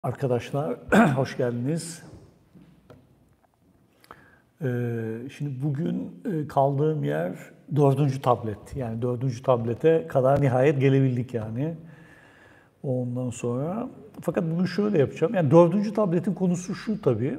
Arkadaşlar, hoş geldiniz. Şimdi bugün kaldığım yer 4. tablet. Yani 4. tablete kadar nihayet gelebildik yani. Ondan sonra, fakat bugün şöyle yapacağım. Yani 4. tabletin konusu şu tabii.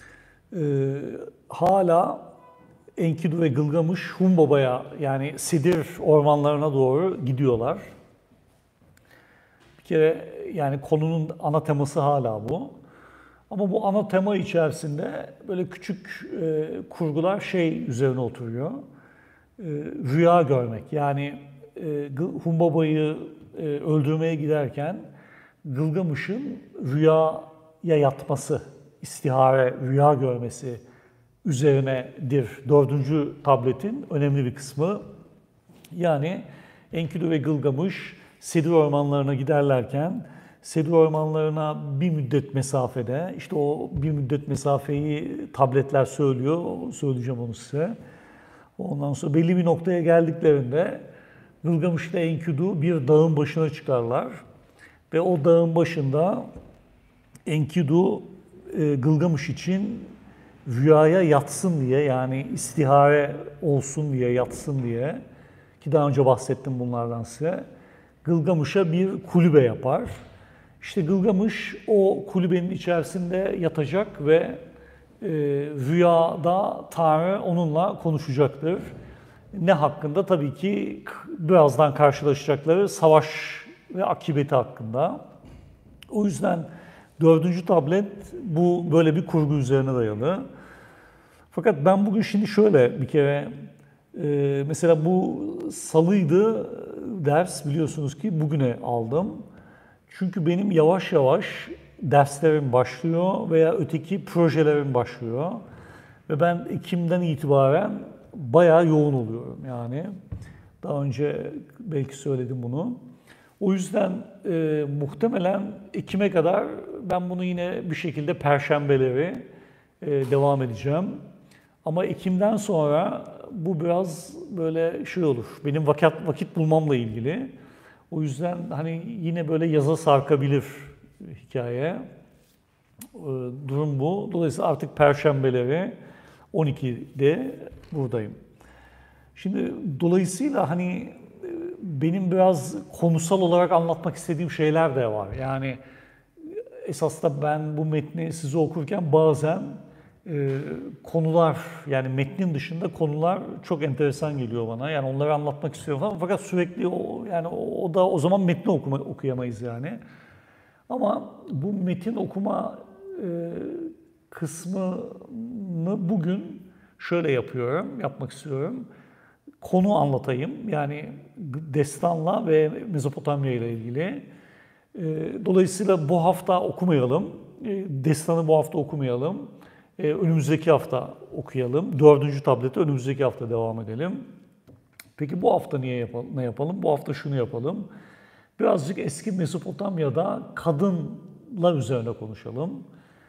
Hala Enkidu ve Gılgamış Humbaba'ya yani Sidir ormanlarına doğru gidiyorlar. Bir kere yani konunun ana teması hala bu. Ama bu ana tema içerisinde böyle küçük kurgular üzerine oturuyor. Rüya görmek. Yani Humbaba'yı öldürmeye giderken Gılgamış'ın rüyaya yatması, istihare, rüya görmesi üzerinedir 4. tabletin önemli bir kısmı. Yani Enkidu ve Gılgamış Sedir ormanlarına giderlerken Sedir ormanlarına bir müddet mesafede, işte o bir müddet mesafeyi tabletler söylüyor, söyleyeceğim onu size. Ondan sonra belli bir noktaya geldiklerinde Gılgamış ile Enkidu bir dağın başına çıkarlar. Ve o dağın başında Enkidu Gılgamış için rüyaya yatsın diye, yani istihare olsun diye, yatsın diye, ki daha önce bahsettim bunlardan size, Gılgamış'a bir kulübe yapar. İşte Gılgamış o kulübenin içerisinde yatacak ve rüyada Tanrı onunla konuşacaktır. Ne hakkında? Tabii ki birazdan karşılaşacakları savaş ve akıbeti hakkında. O yüzden 4. tablet bu böyle bir kurgu üzerine dayalı. Fakat ben bugün şimdi şöyle bir kere, mesela bu salıydı ders, biliyorsunuz ki bugüne aldım. Çünkü benim yavaş yavaş derslerim başlıyor veya öteki projelerim başlıyor. Ve ben Ekim'den itibaren bayağı yoğun oluyorum yani. Daha önce belki söyledim bunu. O yüzden muhtemelen Ekim'e kadar ben bunu yine bir şekilde perşembeleri devam edeceğim. Ama Ekim'den sonra bu biraz böyle olur. Benim vakit bulmamla ilgili. O yüzden hani yine böyle yaza sarkabilir hikaye. Durum bu. Dolayısıyla artık perşembeleri 12'de buradayım. Şimdi dolayısıyla hani benim biraz konusal olarak anlatmak istediğim şeyler de var. Yani esas da ben bu metni size okurken bazen konular, yani metnin dışında konular çok enteresan geliyor bana. Yani onları anlatmak istiyorum falan. Fakat sürekli o da o zaman metni okuyamayız yani. Ama bu metin okuma kısmını bugün şöyle yapmak istiyorum. Konu anlatayım. Yani destanla ve Mezopotamya ile ilgili. Dolayısıyla bu hafta okumayalım. Destanı bu hafta okumayalım. Önümüzdeki hafta okuyalım. 4. tablete önümüzdeki hafta devam edelim. Peki bu hafta ne yapalım? Bu hafta şunu yapalım. Birazcık eski Mezopotamya'da kadınlar üzerine konuşalım.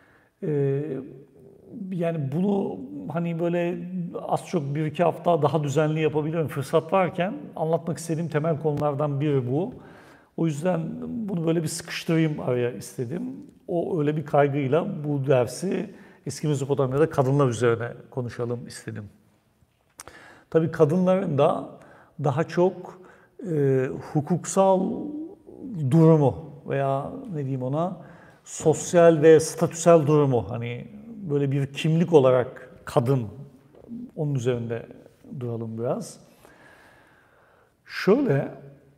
Yani bunu hani böyle az çok 1-2 hafta daha düzenli yapabilirim fırsat varken, anlatmak istediğim temel konulardan biri bu. O yüzden bunu böyle bir sıkıştırayım araya istedim. Öyle bir kaygıyla bu dersi eski Mezopotamya'da kadınlar üzerine konuşalım istedim. Tabii kadınların da daha çok hukuksal durumu veya ne diyeyim ona, sosyal ve statüsel durumu, hani böyle bir kimlik olarak kadın, onun üzerinde duralım biraz. Şöyle,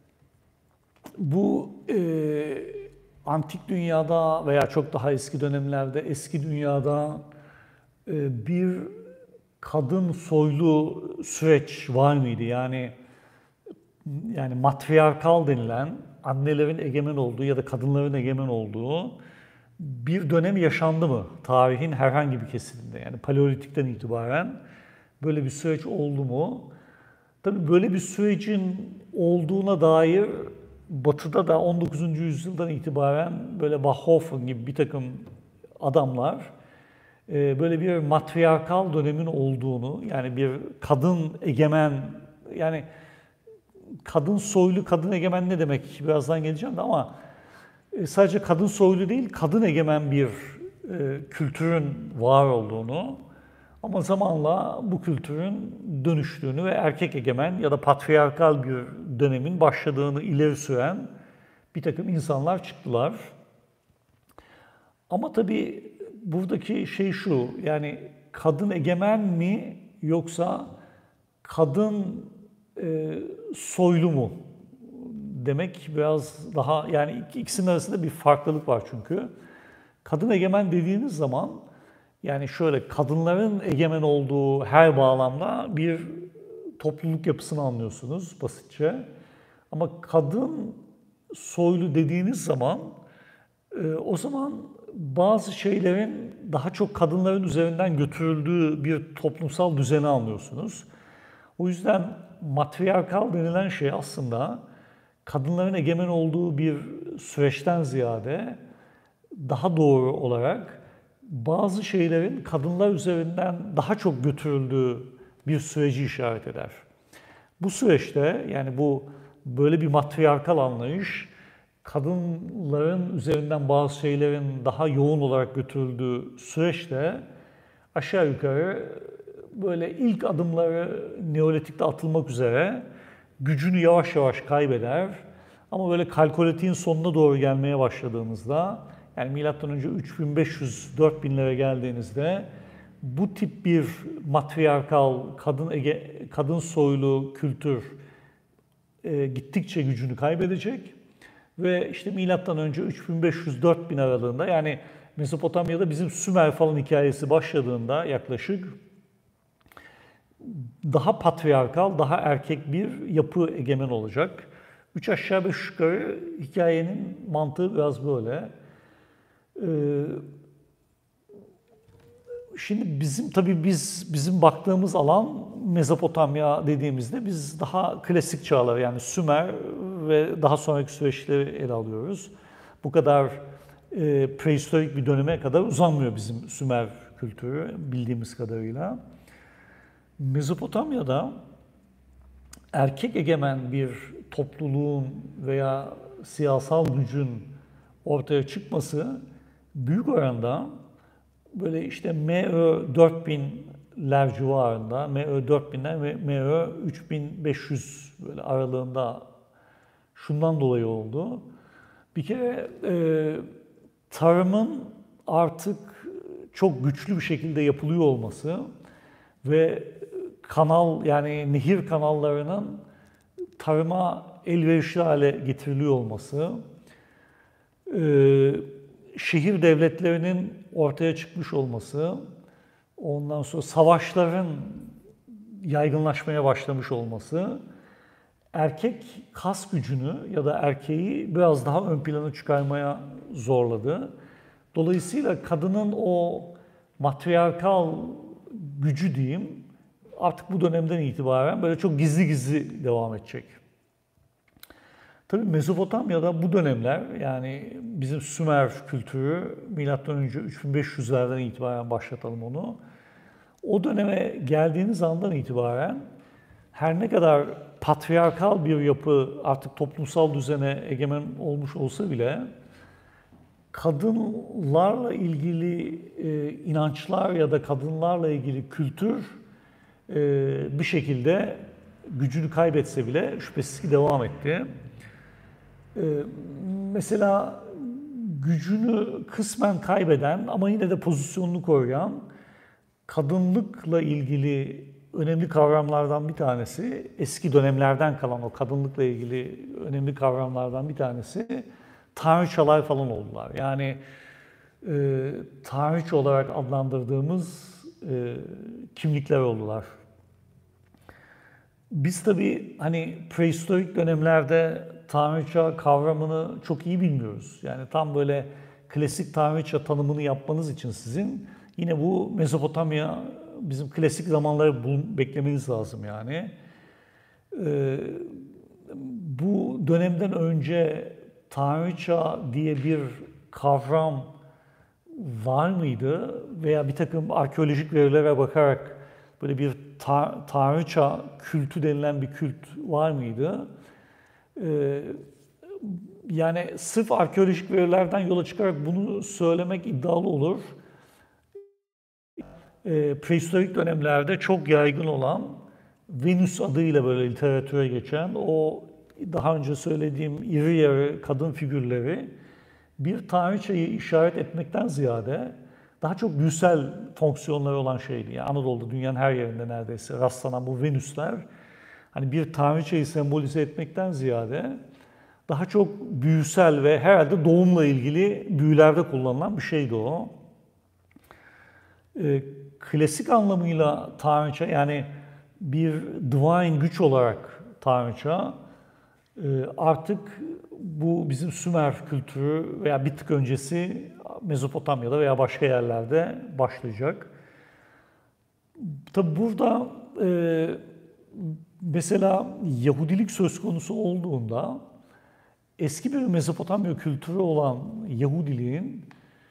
bu antik dünyada veya çok daha eski dönemlerde, eski dünyada bir kadın soylu süreç var mıydı? Yani matriarkal denilen, annelerin egemen olduğu ya da kadınların egemen olduğu bir dönem yaşandı mı? Tarihin herhangi bir kesiminde, yani Paleolitik'ten itibaren böyle bir süreç oldu mu? Tabii böyle bir sürecin olduğuna dair Batı'da da 19. yüzyıldan itibaren böyle Wauchofen gibi bir takım adamlar böyle bir matriarkal dönemin olduğunu, yani bir kadın egemen, yani kadın soylu, kadın egemen ne demek birazdan geleceğim de, ama sadece kadın soylu değil, kadın egemen bir kültürün var olduğunu ama zamanla bu kültürün dönüştüğünü ve erkek egemen ya da patriarkal bir dönemin başladığını ileri süren bir takım insanlar çıktılar. Ama tabii buradaki şey şu, yani kadın egemen mi yoksa kadın soylu mu demek biraz daha, yani ikisinin arasında bir farklılık var çünkü. Kadın egemen dediğiniz zaman yani şöyle kadınların egemen olduğu her bağlamda bir topluluk yapısını anlıyorsunuz basitçe. Ama kadın soylu dediğiniz zaman o zaman bazı şeylerin daha çok kadınların üzerinden götürüldüğü bir toplumsal düzeni anlıyorsunuz. O yüzden matriarkal denilen şey aslında kadınların egemen olduğu bir süreçten ziyade daha doğru olarak bazı şeylerin kadınlar üzerinden daha çok götürüldüğü bir süreci işaret eder. Bu süreçte yani bu böyle bir matriarkal anlayış kadınların üzerinden bazı şeylerin daha yoğun olarak götürüldüğü süreçte aşağı yukarı böyle ilk adımları Neolitik'te atılmak üzere gücünü yavaş yavaş kaybeder. Ama böyle Kalkolitiğin sonuna doğru gelmeye başladığımızda yani milattan önce 3500-4000'lere geldiğinizde bu tip bir matriarkal kadın soylu kültür gittikçe gücünü kaybedecek ve işte milattan önce 3500-4000 aralığında yani Mezopotamya'da bizim Sümer falan hikayesi başladığında yaklaşık daha patriarkal, daha erkek bir yapı egemen olacak. 3 aşağı 5 yukarı hikayenin mantığı biraz böyle. Şimdi bizim baktığımız alan Mezopotamya dediğimizde biz daha klasik çağlar yani Sümer ve daha sonraki süreçleri ele alıyoruz. Bu kadar prehistorik bir döneme kadar uzanmıyor bizim Sümer kültürü bildiğimiz kadarıyla. Mezopotamya'da erkek egemen bir topluluğun veya siyasal gücün ortaya çıkması büyük oranda böyle işte MÖ 4000'ler civarında, MÖ 4000'ler ve MÖ 3500 böyle aralığında şundan dolayı oldu. Bir kere tarımın artık çok güçlü bir şekilde yapılıyor olması ve kanal yani nehir kanallarının tarıma elverişli hale getiriliyor olması, şehir devletlerinin ortaya çıkmış olması, ondan sonra savaşların yaygınlaşmaya başlamış olması, erkek kas gücünü ya da erkeği biraz daha ön plana çıkarmaya zorladı. Dolayısıyla kadının o matriarkal gücü diyeyim artık bu dönemden itibaren böyle çok gizli gizli devam edecek. Tabii Mezopotamya'da bu dönemler yani bizim Sümer kültürü milattan önce 3500'lerden itibaren başlatalım onu. O döneme geldiğiniz andan itibaren her ne kadar patriarkal bir yapı artık toplumsal düzene egemen olmuş olsa bile kadınlarla ilgili inançlar ya da kadınlarla ilgili kültür bir şekilde gücünü kaybetse bile şüphesiz ki devam etti. Mesela gücünü kısmen kaybeden ama yine de pozisyonunu koruyan kadınlıkla ilgili önemli kavramlardan bir tanesi, eski dönemlerden kalan o kadınlıkla ilgili önemli kavramlardan bir tanesi tanrıçalar falan oldular. Yani tanrıça olarak adlandırdığımız kimlikler oldular. Biz tabii hani prehistorik dönemlerde tanrıça kavramını çok iyi bilmiyoruz. Yani tam böyle klasik tanrıça tanımını yapmanız için sizin yine bu Mezopotamya bizim klasik zamanları beklemeniz lazım yani. Bu dönemden önce tanrıça diye bir kavram var mıydı veya bir takım arkeolojik verilere bakarak böyle bir tanrıça kültü denilen bir kült var mıydı? Yani sırf arkeolojik verilerden yola çıkarak bunu söylemek iddialı olur. Prehistorik dönemlerde çok yaygın olan Venüs adıyla böyle literatüre geçen o daha önce söylediğim iri yarı kadın figürleri bir tanrıçayı işaret etmekten ziyade daha çok büyüsel fonksiyonları olan şeydi. Yani Anadolu'da dünyanın her yerinde neredeyse rastlanan bu Venüsler hani bir tanrıçayı sembolize etmekten ziyade daha çok büyüsel ve herhalde doğumla ilgili büyülerde kullanılan bir şeydi o. Klasik anlamıyla tanrıça yani bir divine güç olarak tanrıça artık bu bizim Sümer kültürü veya bir tık öncesi Mezopotamya'da veya başka yerlerde başlayacak. Tabi burada mesela Yahudilik söz konusu olduğunda eski bir Mezopotamya kültürü olan Yahudiliğin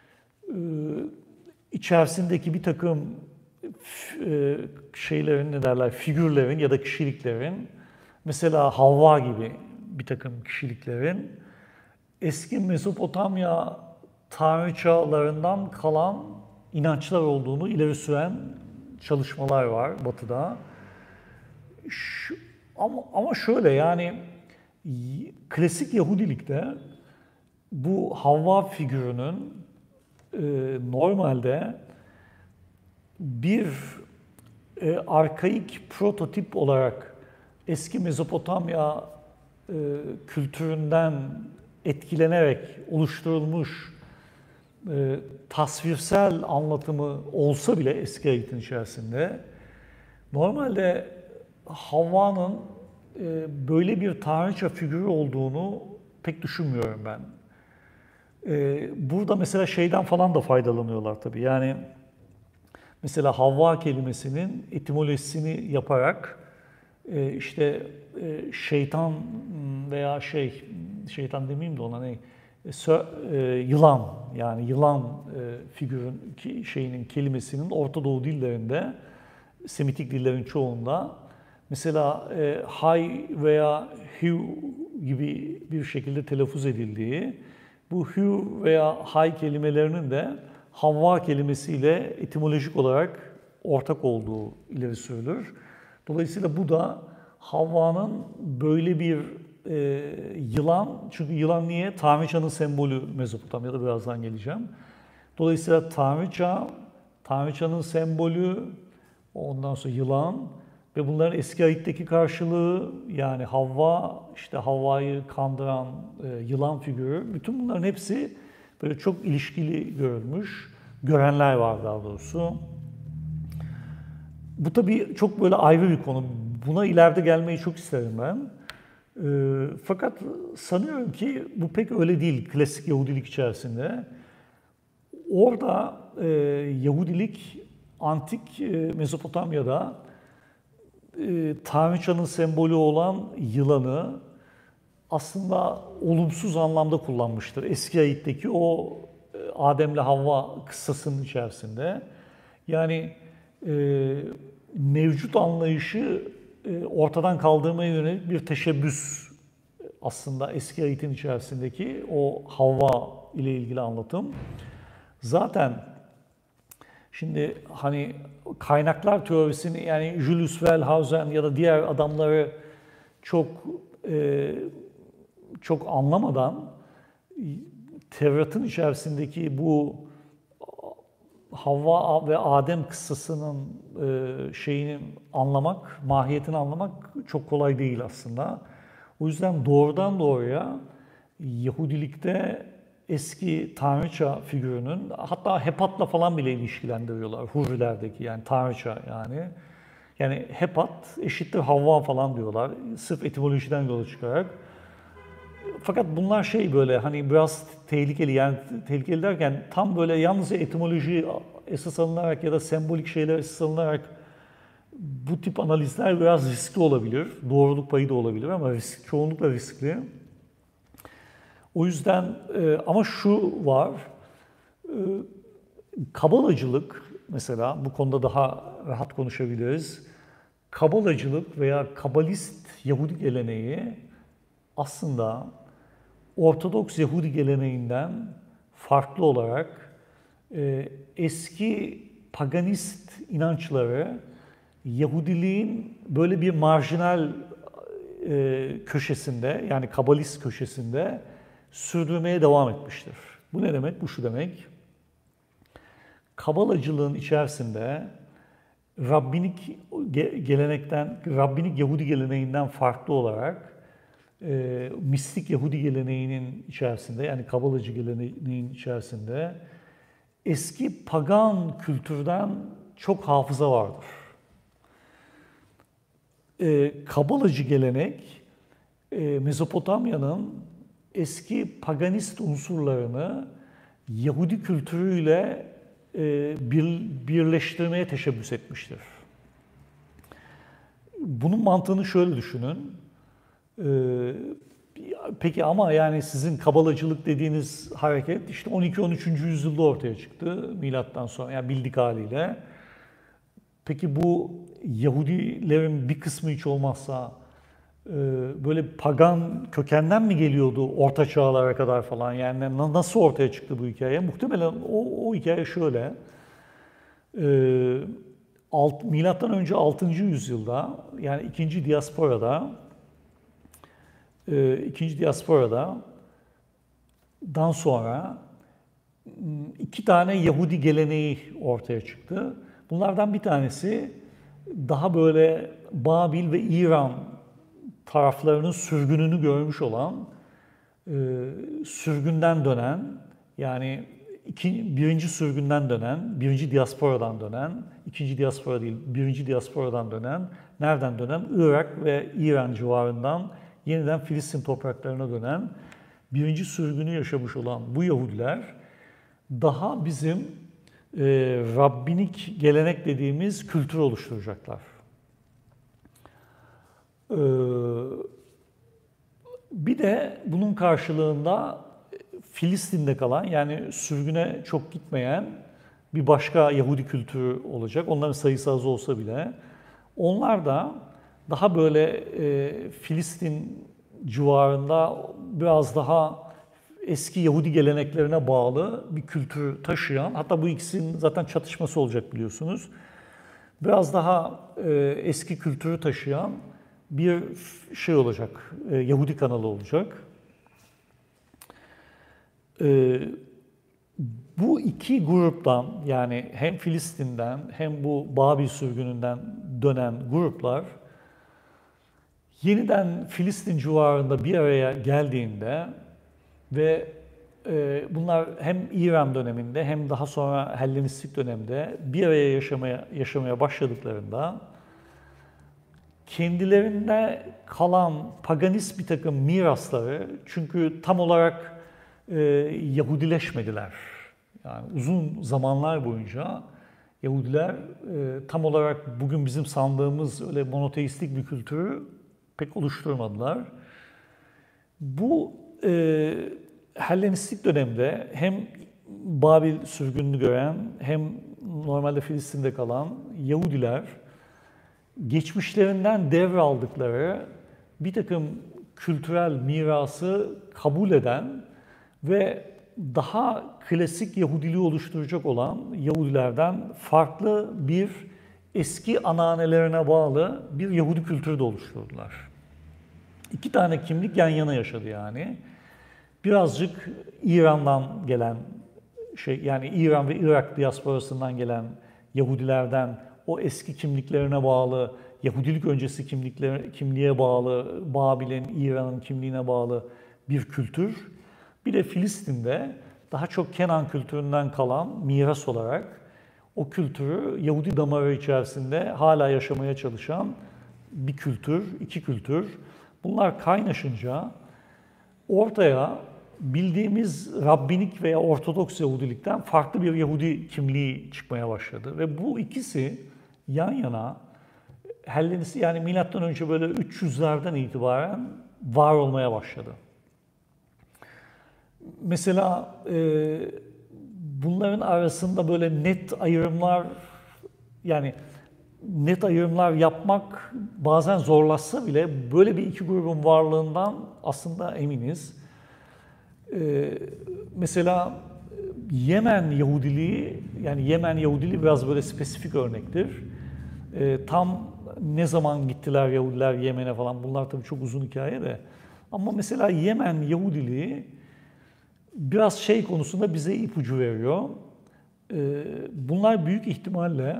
içerisindeki bir takım şeylerin ne derler figürlerin ya da kişiliklerin mesela Havva gibi bir takım kişiliklerin eski Mezopotamya tanrıçalarından kalan inançlar olduğunu ileri süren çalışmalar var Batı'da. Ama şöyle yani klasik Yahudilikte bu Havva figürünün normalde bir arkaik prototip olarak eski Mezopotamya kültüründen etkilenerek oluşturulmuş tasvirsel anlatımı olsa bile eski ayetin içerisinde normalde Havva'nın böyle bir tanrıça figürü olduğunu pek düşünmüyorum ben. Burada mesela şeyden falan da faydalanıyorlar tabii. Yani mesela Havva kelimesinin etimolojisini yaparak işte şeytan veya şeytan demeyeyim de ona ne? Yılan yani yılan figürün şeyinin kelimesinin Orta Doğu dillerinde Semitik dillerin çoğunda mesela hay veya hu gibi bir şekilde telaffuz edildiği bu hu veya hay kelimelerinin de Havva kelimesiyle etimolojik olarak ortak olduğu ileri sürülür. Dolayısıyla bu da Havva'nın böyle bir yılan, çünkü yılan niye? Tanrıçanın sembolü Mezopotamya'da birazdan geleceğim. Dolayısıyla tanrıçanın sembolü, ondan sonra yılan ve bunların eski ayetteki karşılığı yani Havva, işte Havva'yı kandıran yılan figürü, bütün bunların hepsi böyle çok ilişkili görülmüş, görenler var daha doğrusu. Bu tabii çok böyle ayrı bir konu. Buna ileride gelmeyi çok isterim ben. Fakat sanıyorum ki bu pek öyle değil klasik Yahudilik içerisinde. Orada Yahudilik antik Mezopotamya'da tanrıçanın sembolü olan yılanı aslında olumsuz anlamda kullanmıştır. Eski ayetteki o Adem'le Havva kıssasının içerisinde. Yani mevcut anlayışı ortadan kaldırmaya yönelik bir teşebbüs aslında eski ayetin içerisindeki o Havva ile ilgili anlatım. Zaten şimdi hani kaynaklar teorisini yani Julius Wellhausen ya da diğer adamları çok anlamadan Tevrat'ın içerisindeki bu Havva ve Adem kıssasının şeyini anlamak, mahiyetini anlamak çok kolay değil aslında. O yüzden doğrudan doğruya Yahudilikte eski tanrıça figürünün hatta Hepat'la falan bile ilişkilendiriyorlar Hurilerdeki yani tanrıça yani. Yani Hepat eşittir Havva falan diyorlar sırf etimolojiden yola çıkarak. Fakat bunlar şey böyle hani biraz tehlikeli yani tehlikeli derken tam böyle yalnızca etimoloji esas alınarak ya da sembolik şeyler esas alınarak bu tip analizler biraz riskli olabilir. Doğruluk payı da olabilir ama çoğunlukla riskli. O yüzden ama şu var, kabalacılık mesela bu konuda daha rahat konuşabiliriz. Kabalacılık veya kabalist Yahudi geleneği aslında Ortodoks Yahudi geleneğinden farklı olarak eski paganist inançları Yahudiliğin böyle bir marjinal köşesinde, yani kabalist köşesinde sürdürmeye devam etmiştir. Bu ne demek? Bu şu demek. Kabalacılığın içerisinde Rabbinik Yahudi geleneğinden farklı olarak mistik Yahudi geleneğinin içerisinde, yani Kabalacı geleneğinin içerisinde eski pagan kültürden çok hafıza vardır. Kabalacı gelenek Mezopotamya'nın eski paganist unsurlarını Yahudi kültürüyle birleştirmeye teşebbüs etmiştir. Bunun mantığını şöyle düşünün. Peki ama yani sizin kabalacılık dediğiniz hareket işte 12-13. yüzyılda ortaya çıktı milattan sonra, yani bildik haliyle. Peki bu Yahudilerin bir kısmı hiç olmazsa böyle pagan kökenden mi geliyordu orta çağlara kadar falan? Yani nasıl ortaya çıktı bu hikaye? Muhtemelen o hikaye şöyle. Milattan önce 6. yüzyılda, yani ikinci diasporadan sonra iki tane Yahudi geleneği ortaya çıktı. Bunlardan bir tanesi daha böyle Babil ve İran taraflarının sürgününü görmüş olan, sürgünden dönen, yani birinci sürgünden dönen, birinci diasporadan dönen, ikinci diaspora değil, birinci diasporadan dönen, nereden dönen? Irak ve İran civarından yeniden Filistin topraklarına dönen, birinci sürgünü yaşamış olan bu Yahudiler daha bizim Rabbinik gelenek dediğimiz kültür oluşturacaklar. Bir de bunun karşılığında Filistin'de kalan, yani sürgüne çok gitmeyen bir başka Yahudi kültürü olacak. Onların sayısı az olsa bile. Onlar da daha böyle Filistin civarında biraz daha eski Yahudi geleneklerine bağlı bir kültür taşıyan, hatta bu ikisinin zaten çatışması olacak biliyorsunuz. Biraz daha eski kültürü taşıyan bir şey olacak, Yahudi kanalı olacak. Bu iki gruptan, yani hem Filistin'den hem bu Babil sürgününden dönen gruplar yeniden Filistin civarında bir araya geldiğinde ve bunlar hem İran döneminde hem daha sonra Hellenistik dönemde bir araya yaşamaya başladıklarında kendilerinde kalan paganist bir takım mirasları, çünkü tam olarak Yahudileşmediler. Yani uzun zamanlar boyunca Yahudiler tam olarak bugün bizim sandığımız öyle monoteistik bir kültürü pek oluşturmadılar. Bu Hellenistik dönemde hem Babil sürgününü gören hem normalde Filistin'de kalan Yahudiler geçmişlerinden devraldıkları bir takım kültürel mirası kabul eden ve daha klasik Yahudiliği oluşturacak olan Yahudilerden farklı bir eski ananelerine bağlı bir Yahudi kültürü de oluşturdular. İki tane kimlik yan yana yaşadı yani. Birazcık İran'dan gelen yani İran ve Irak diasporasından gelen Yahudilerden o eski kimliklerine bağlı, Yahudilik öncesi kimliğe bağlı, Babil'in, İran'ın kimliğine bağlı bir kültür. Bir de Filistin'de daha çok Kenan kültüründen kalan miras olarak o kültürü Yahudi damarı içerisinde hala yaşamaya çalışan bir kültür, iki kültür. Bunlar kaynaşınca ortaya bildiğimiz Rabbinik veya Ortodoks Yahudilikten farklı bir Yahudi kimliği çıkmaya başladı. Ve bu ikisi yan yana Hellenistik, yani milattan önce böyle 300'lerden itibaren var olmaya başladı. Mesela bunların arasında böyle net ayrımlar yapmak bazen zorlaşsa bile böyle bir iki grubun varlığından aslında eminiz. Mesela Yemen Yahudiliği, yani Yemen Yahudiliği biraz böyle spesifik örnektir. Tam ne zaman gittiler Yahudiler Yemen'e falan, bunlar tabii çok uzun hikaye de. Ama mesela Yemen Yahudiliği biraz şey konusunda bize ipucu veriyor. Bunlar büyük ihtimalle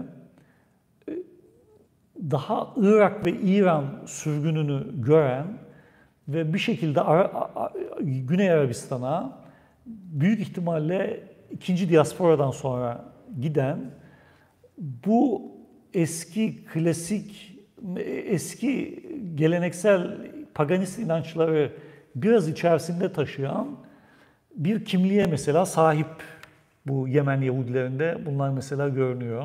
daha Irak ve İran sürgününü gören ve bir şekilde Güney Arabistan'a büyük ihtimalle ikinci diasporadan sonra giden, bu eski klasik, eski geleneksel paganist inançları biraz içerisinde taşıyan bir kimliğe mesela sahip bu Yemen Yahudilerinde bunlar mesela görünüyor.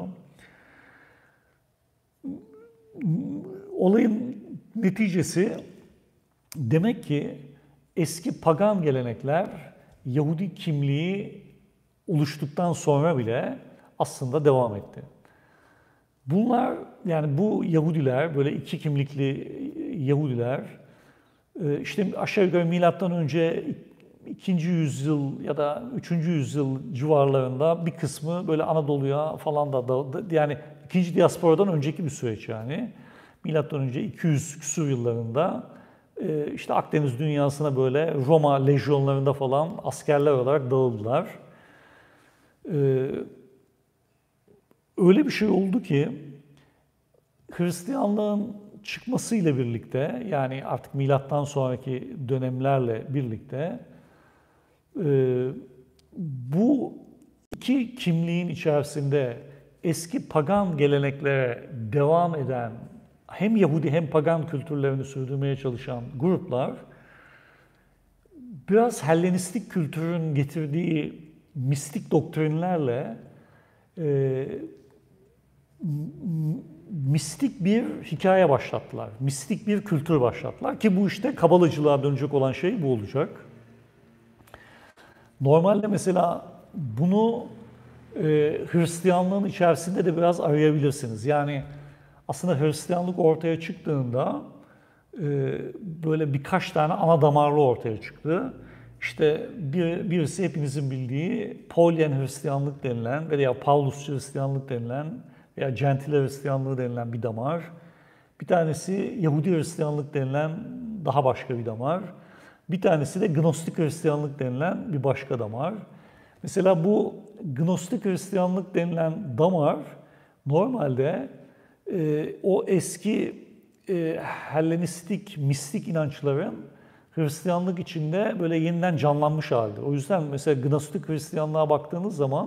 Olayın neticesi demek ki eski pagan gelenekler Yahudi kimliği oluştuktan sonra bile aslında devam etti. Bunlar, yani bu Yahudiler, böyle iki kimlikli Yahudiler, işte aşağı yukarı milattan önce 2. yüzyıl ya da 3. yüzyıl civarlarında bir kısmı böyle Anadolu'ya falan da dağıldı. Yani ikinci diasporadan önceki bir süreç yani. Milattan önce 200 küsur yıllarında işte Akdeniz dünyasına böyle Roma lejyonlarında falan askerler olarak dağıldılar. Öyle bir şey oldu ki Hristiyanlığın çıkmasıyla birlikte, yani artık milattan sonraki dönemlerle birlikte bu iki kimliğin içerisinde eski pagan geleneklere devam eden, hem Yahudi hem pagan kültürlerini sürdürmeye çalışan gruplar biraz Hellenistik kültürün getirdiği mistik doktrinlerle mistik bir hikaye başlattılar. Mistik bir kültür başlattılar ki bu işte kabalacılığa dönecek olan şey bu olacak. Normalde mesela bunu Hristiyanlığın içerisinde de biraz arayabilirsiniz. Yani aslında Hristiyanlık ortaya çıktığında böyle birkaç tane ana damarlı ortaya çıktı. İşte birisi hepinizin bildiği Polyen Hristiyanlık denilen veya Pavlusçu Hristiyanlık denilen veya Gentile Hristiyanlığı denilen bir damar. Bir tanesi Yahudi Hristiyanlık denilen daha başka bir damar. Bir tanesi de Gnostik Hristiyanlık denilen bir başka damar. Mesela bu Gnostik Hristiyanlık denilen damar normalde o eski Hellenistik, mistik inançların Hristiyanlık içinde böyle yeniden canlanmış halde. O yüzden mesela Gnostik Hristiyanlığa baktığınız zaman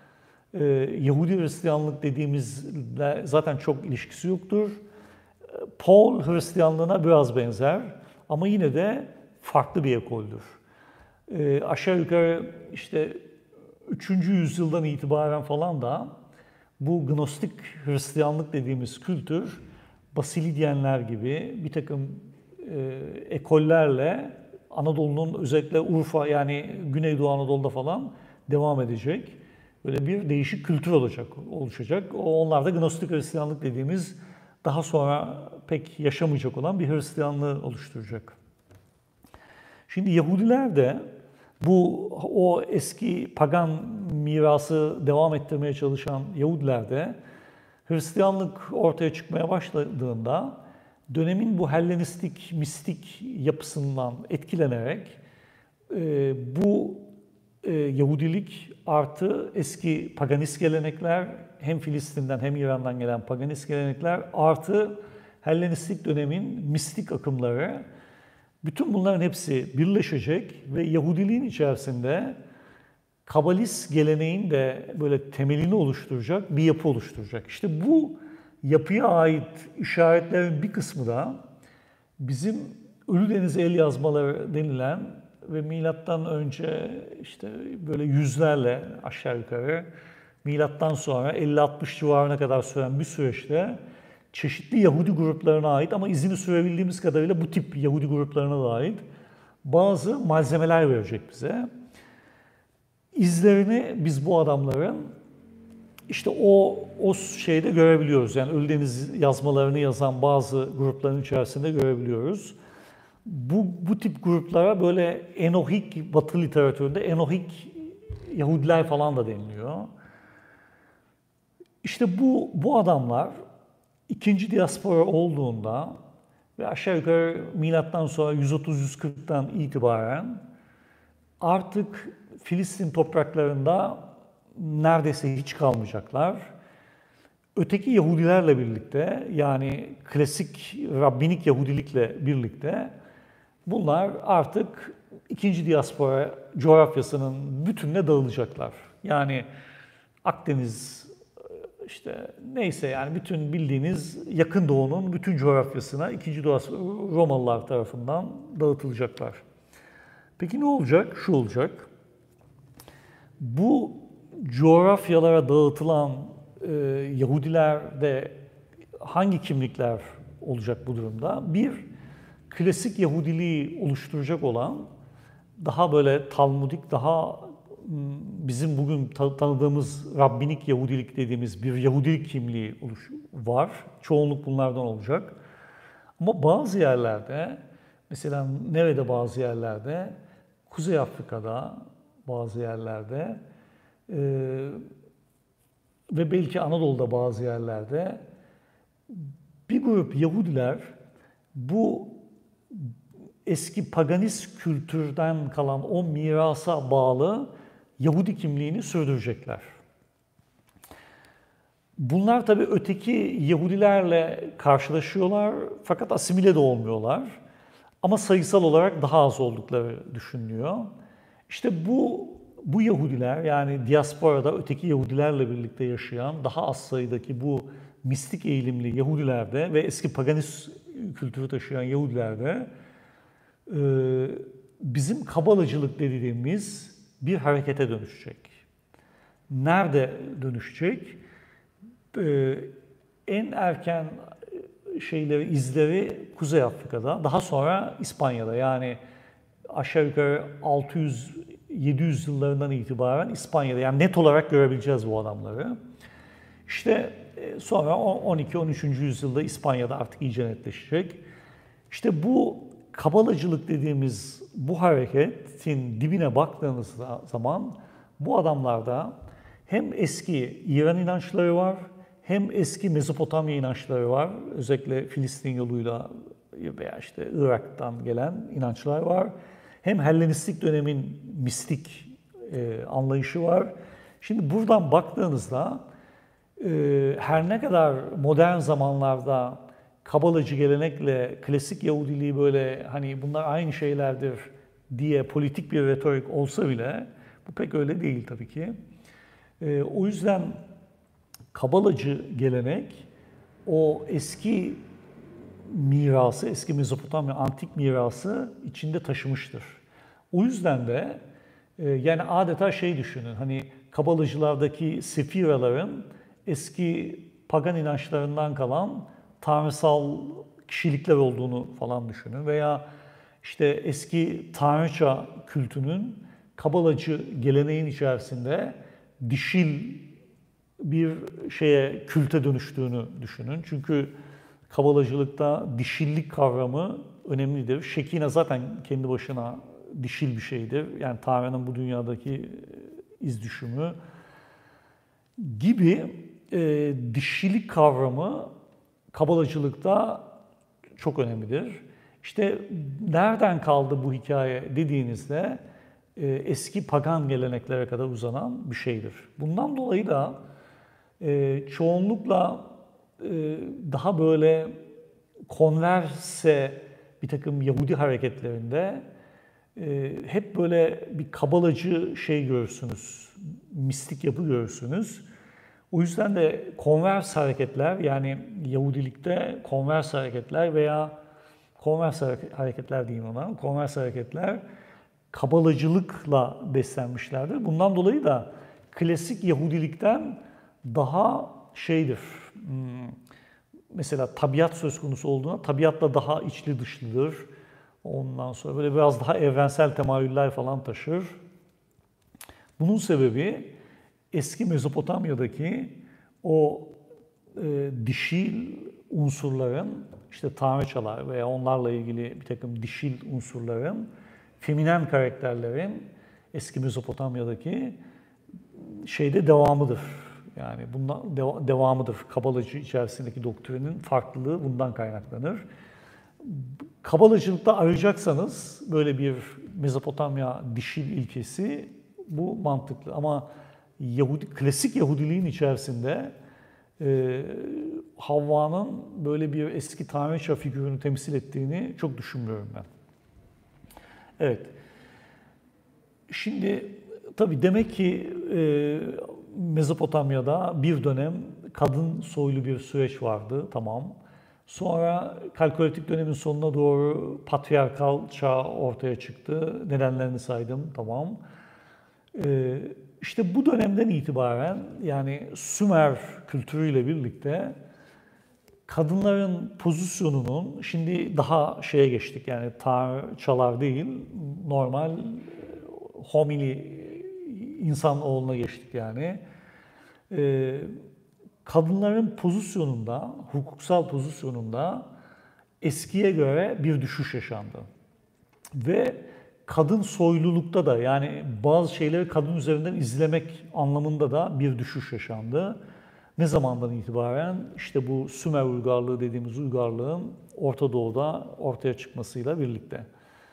Yahudi Hristiyanlık dediğimizle zaten çok ilişkisi yoktur. Paul Hristiyanlığına biraz benzer ama yine de farklı bir ekoldür. Aşağı yukarı işte 3. yüzyıldan itibaren falan da bu Gnostik Hristiyanlık dediğimiz kültür Basilidyenler gibi bir takım ekollerle Anadolu'nun özellikle Urfa, yani Güneydoğu Anadolu'da falan devam edecek. Böyle bir değişik kültür oluşacak. Onlar da Gnostik Hristiyanlık dediğimiz daha sonra pek yaşamayacak olan bir Hristiyanlığı oluşturacak. Şimdi Yahudiler de o eski pagan mirası devam ettirmeye çalışan Yahudiler de Hristiyanlık ortaya çıkmaya başladığında dönemin bu Hellenistik, mistik yapısından etkilenerek bu Yahudilik artı eski paganist gelenekler, hem Filistin'den hem İran'dan gelen paganist gelenekler artı Hellenistik dönemin mistik akımları, bütün bunların hepsi birleşecek ve Yahudiliğin içerisinde Kabalist geleneğin de böyle temelini oluşturacak bir yapı oluşturacak. İşte bu yapıya ait işaretlerin bir kısmı da bizim Ölüdeniz el yazmaları denilen ve milattan önce işte böyle yüzlerle aşağı yukarı milattan sonra 50-60 civarına kadar süren bir süreçte çeşitli Yahudi gruplarına ait ama izini sürebildiğimiz kadarıyla bu tip Yahudi gruplarına da ait bazı malzemeler verecek bize. İzlerini biz bu adamların işte o şeyde görebiliyoruz. Yani Ölüdeniz yazmalarını yazan bazı grupların içerisinde görebiliyoruz. Bu tip gruplara böyle enohik, Batı literatüründe enohik Yahudiler falan da deniliyor. İşte bu adamlar ikinci diaspora olduğunda ve aşağı yukarı milattan sonra 130-140'tan itibaren artık Filistin topraklarında neredeyse hiç kalmayacaklar. Öteki Yahudilerle birlikte, yani klasik Rabbinik Yahudilikle birlikte bunlar artık ikinci diaspora coğrafyasının bütününe dağılacaklar. Yani Akdeniz, işte neyse, yani bütün bildiğiniz Yakın Doğu'nun bütün coğrafyasına ikinci Romalılar tarafından dağıtılacaklar. Peki ne olacak? Şu olacak. Bu coğrafyalara dağıtılan Yahudilerde hangi kimlikler olacak bu durumda? Bir, klasik Yahudiliği oluşturacak olan, daha böyle Talmudik, daha bizim bugün tanıdığımız Rabbinik Yahudilik dediğimiz bir Yahudilik kimliği var. Çoğunluk bunlardan olacak. Ama bazı yerlerde, mesela nerede bazı yerlerde, Kuzey Afrika'da bazı yerlerde ve belki Anadolu'da bazı yerlerde bir grup Yahudiler bu eski paganist kültürden kalan o mirasa bağlı Yahudi kimliğini sürdürecekler. Bunlar tabii öteki Yahudilerle karşılaşıyorlar fakat asimile de olmuyorlar. Ama sayısal olarak daha az oldukları düşünülüyor. İşte bu Yahudiler, yani diasporada öteki Yahudilerle birlikte yaşayan daha az sayıdaki bu mistik eğilimli Yahudilerde ve eski paganist kültürü taşıyan Yahudilerde bizim kabalacılık dediğimiz bir harekete dönüşecek. Nerede dönüşecek? En erken izleri Kuzey Afrika'da, daha sonra İspanya'da, yani aşağı yukarı 600-700 yıllarından itibaren İspanya'da, yani net olarak görebileceğiz bu adamları. İşte sonra 12-13. yüzyılda İspanya'da artık iyice netleşecek. İşte bu kabalacılık dediğimiz bu hareketin dibine baktığınız zaman bu adamlarda hem eski İran inançları var, hem eski Mezopotamya inançları var. Özellikle Filistin yoluyla veya işte Irak'tan gelen inançlar var. Hem Hellenistik dönemin mistik anlayışı var. Şimdi buradan baktığınızda her ne kadar modern zamanlarda kabalacı gelenekle klasik Yahudiliği böyle hani bunlar aynı şeylerdir diye politik bir retorik olsa bile bu pek öyle değil tabii ki. O yüzden kabalacı gelenek o eski mirası, eski Mezopotamya antik mirası içinde taşımıştır. O yüzden de yani adeta düşünün, hani kabalacılardaki sefiraların eski pagan inançlarından kalan tanrısal kişilikler olduğunu falan düşünün veya işte eski tanrıça kültünün kabalacı geleneğin içerisinde dişil bir külte dönüştüğünü düşünün. Çünkü kabalacılıkta dişillik kavramı önemlidir. Şekine zaten kendi başına dişil bir şeydir. Yani Tanrı'nın bu dünyadaki iz düşümü gibi dişilik kavramı kabalacılıkta çok önemlidir. İşte nereden kaldı bu hikaye dediğinizde eski pagan geleneklere kadar uzanan bir şeydir. Bundan dolayı da çoğunlukla daha böyle konverse bir takım Yahudi hareketlerinde hep böyle bir kabalacı görürsünüz, mistik yapı görürsünüz. O yüzden de konvers hareketler, yani Yahudilikte konvers hareketler veya konvers hareketler diyeyim ona, konvers hareketler kabalacılıkla beslenmişlerdir. Bundan dolayı da klasik Yahudilikten daha mesela tabiat söz konusu olduğunda tabiatla daha içli dışlıdır. Ondan sonra böyle biraz daha evrensel temayüller falan taşır. Bunun sebebi eski Mezopotamya'daki o dişil unsurların, işte tanrıçalar veya onlarla ilgili bir takım dişil unsurların, feminen karakterlerin eski Mezopotamya'daki şeyde devamıdır. Yani bundan devamıdır. Kabalacı içerisindeki doktrinin farklılığı bundan kaynaklanır. Kabalacılıkta arayacaksanız böyle bir Mezopotamya dişil ilkesi bu mantıklı. Ama klasik Yahudiliğin içerisinde Havva'nın böyle bir eski tanrıça figürünü temsil ettiğini çok düşünmüyorum ben. Evet. Şimdi tabii demek ki Mezopotamya'da bir dönem kadın soylu bir süreç vardı, tamam. Sonra Kalkolitik dönemin sonuna doğru patriarkal çağ ortaya çıktı. Nedenlerini saydım, tamam. İşte bu dönemden itibaren yani Sümer kültürüyle birlikte kadınların pozisyonunun şimdi daha şeye geçtik, yani tanrıçalar değil, normal homini insan oğluna geçtik yani. Kadınların pozisyonunda, hukuksal pozisyonunda eskiye göre bir düşüş yaşandı. Ve kadın soylulukta da, yani bazı şeyleri kadın üzerinden izlemek anlamında da bir düşüş yaşandı. Ne zamandan itibaren? İşte bu Sümer uygarlığı dediğimiz uygarlığın Orta Doğu'da ortaya çıkmasıyla birlikte.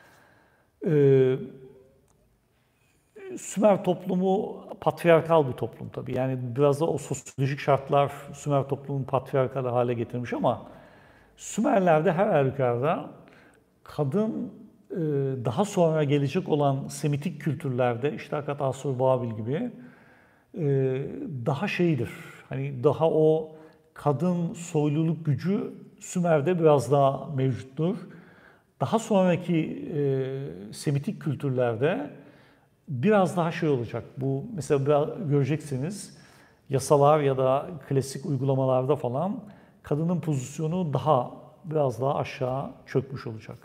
Sümer toplumu patriarkal bir toplum tabii. Yani biraz da o sosyolojik şartlar Sümer toplumunu patriarkal hale getirmiş ama Sümerler'de her halükarda kadın daha sonra gelecek olan Semitik kültürlerde, işte Akat, Asur, Babil gibi daha şeydir. Hani daha o kadın soyluluk gücü Sümer'de biraz daha mevcuttur. Daha sonraki Semitik kültürlerde biraz daha şey olacak. Bu mesela göreceksiniz yasalar ya da klasik uygulamalarda falan kadının pozisyonu biraz daha aşağı çökmüş olacak.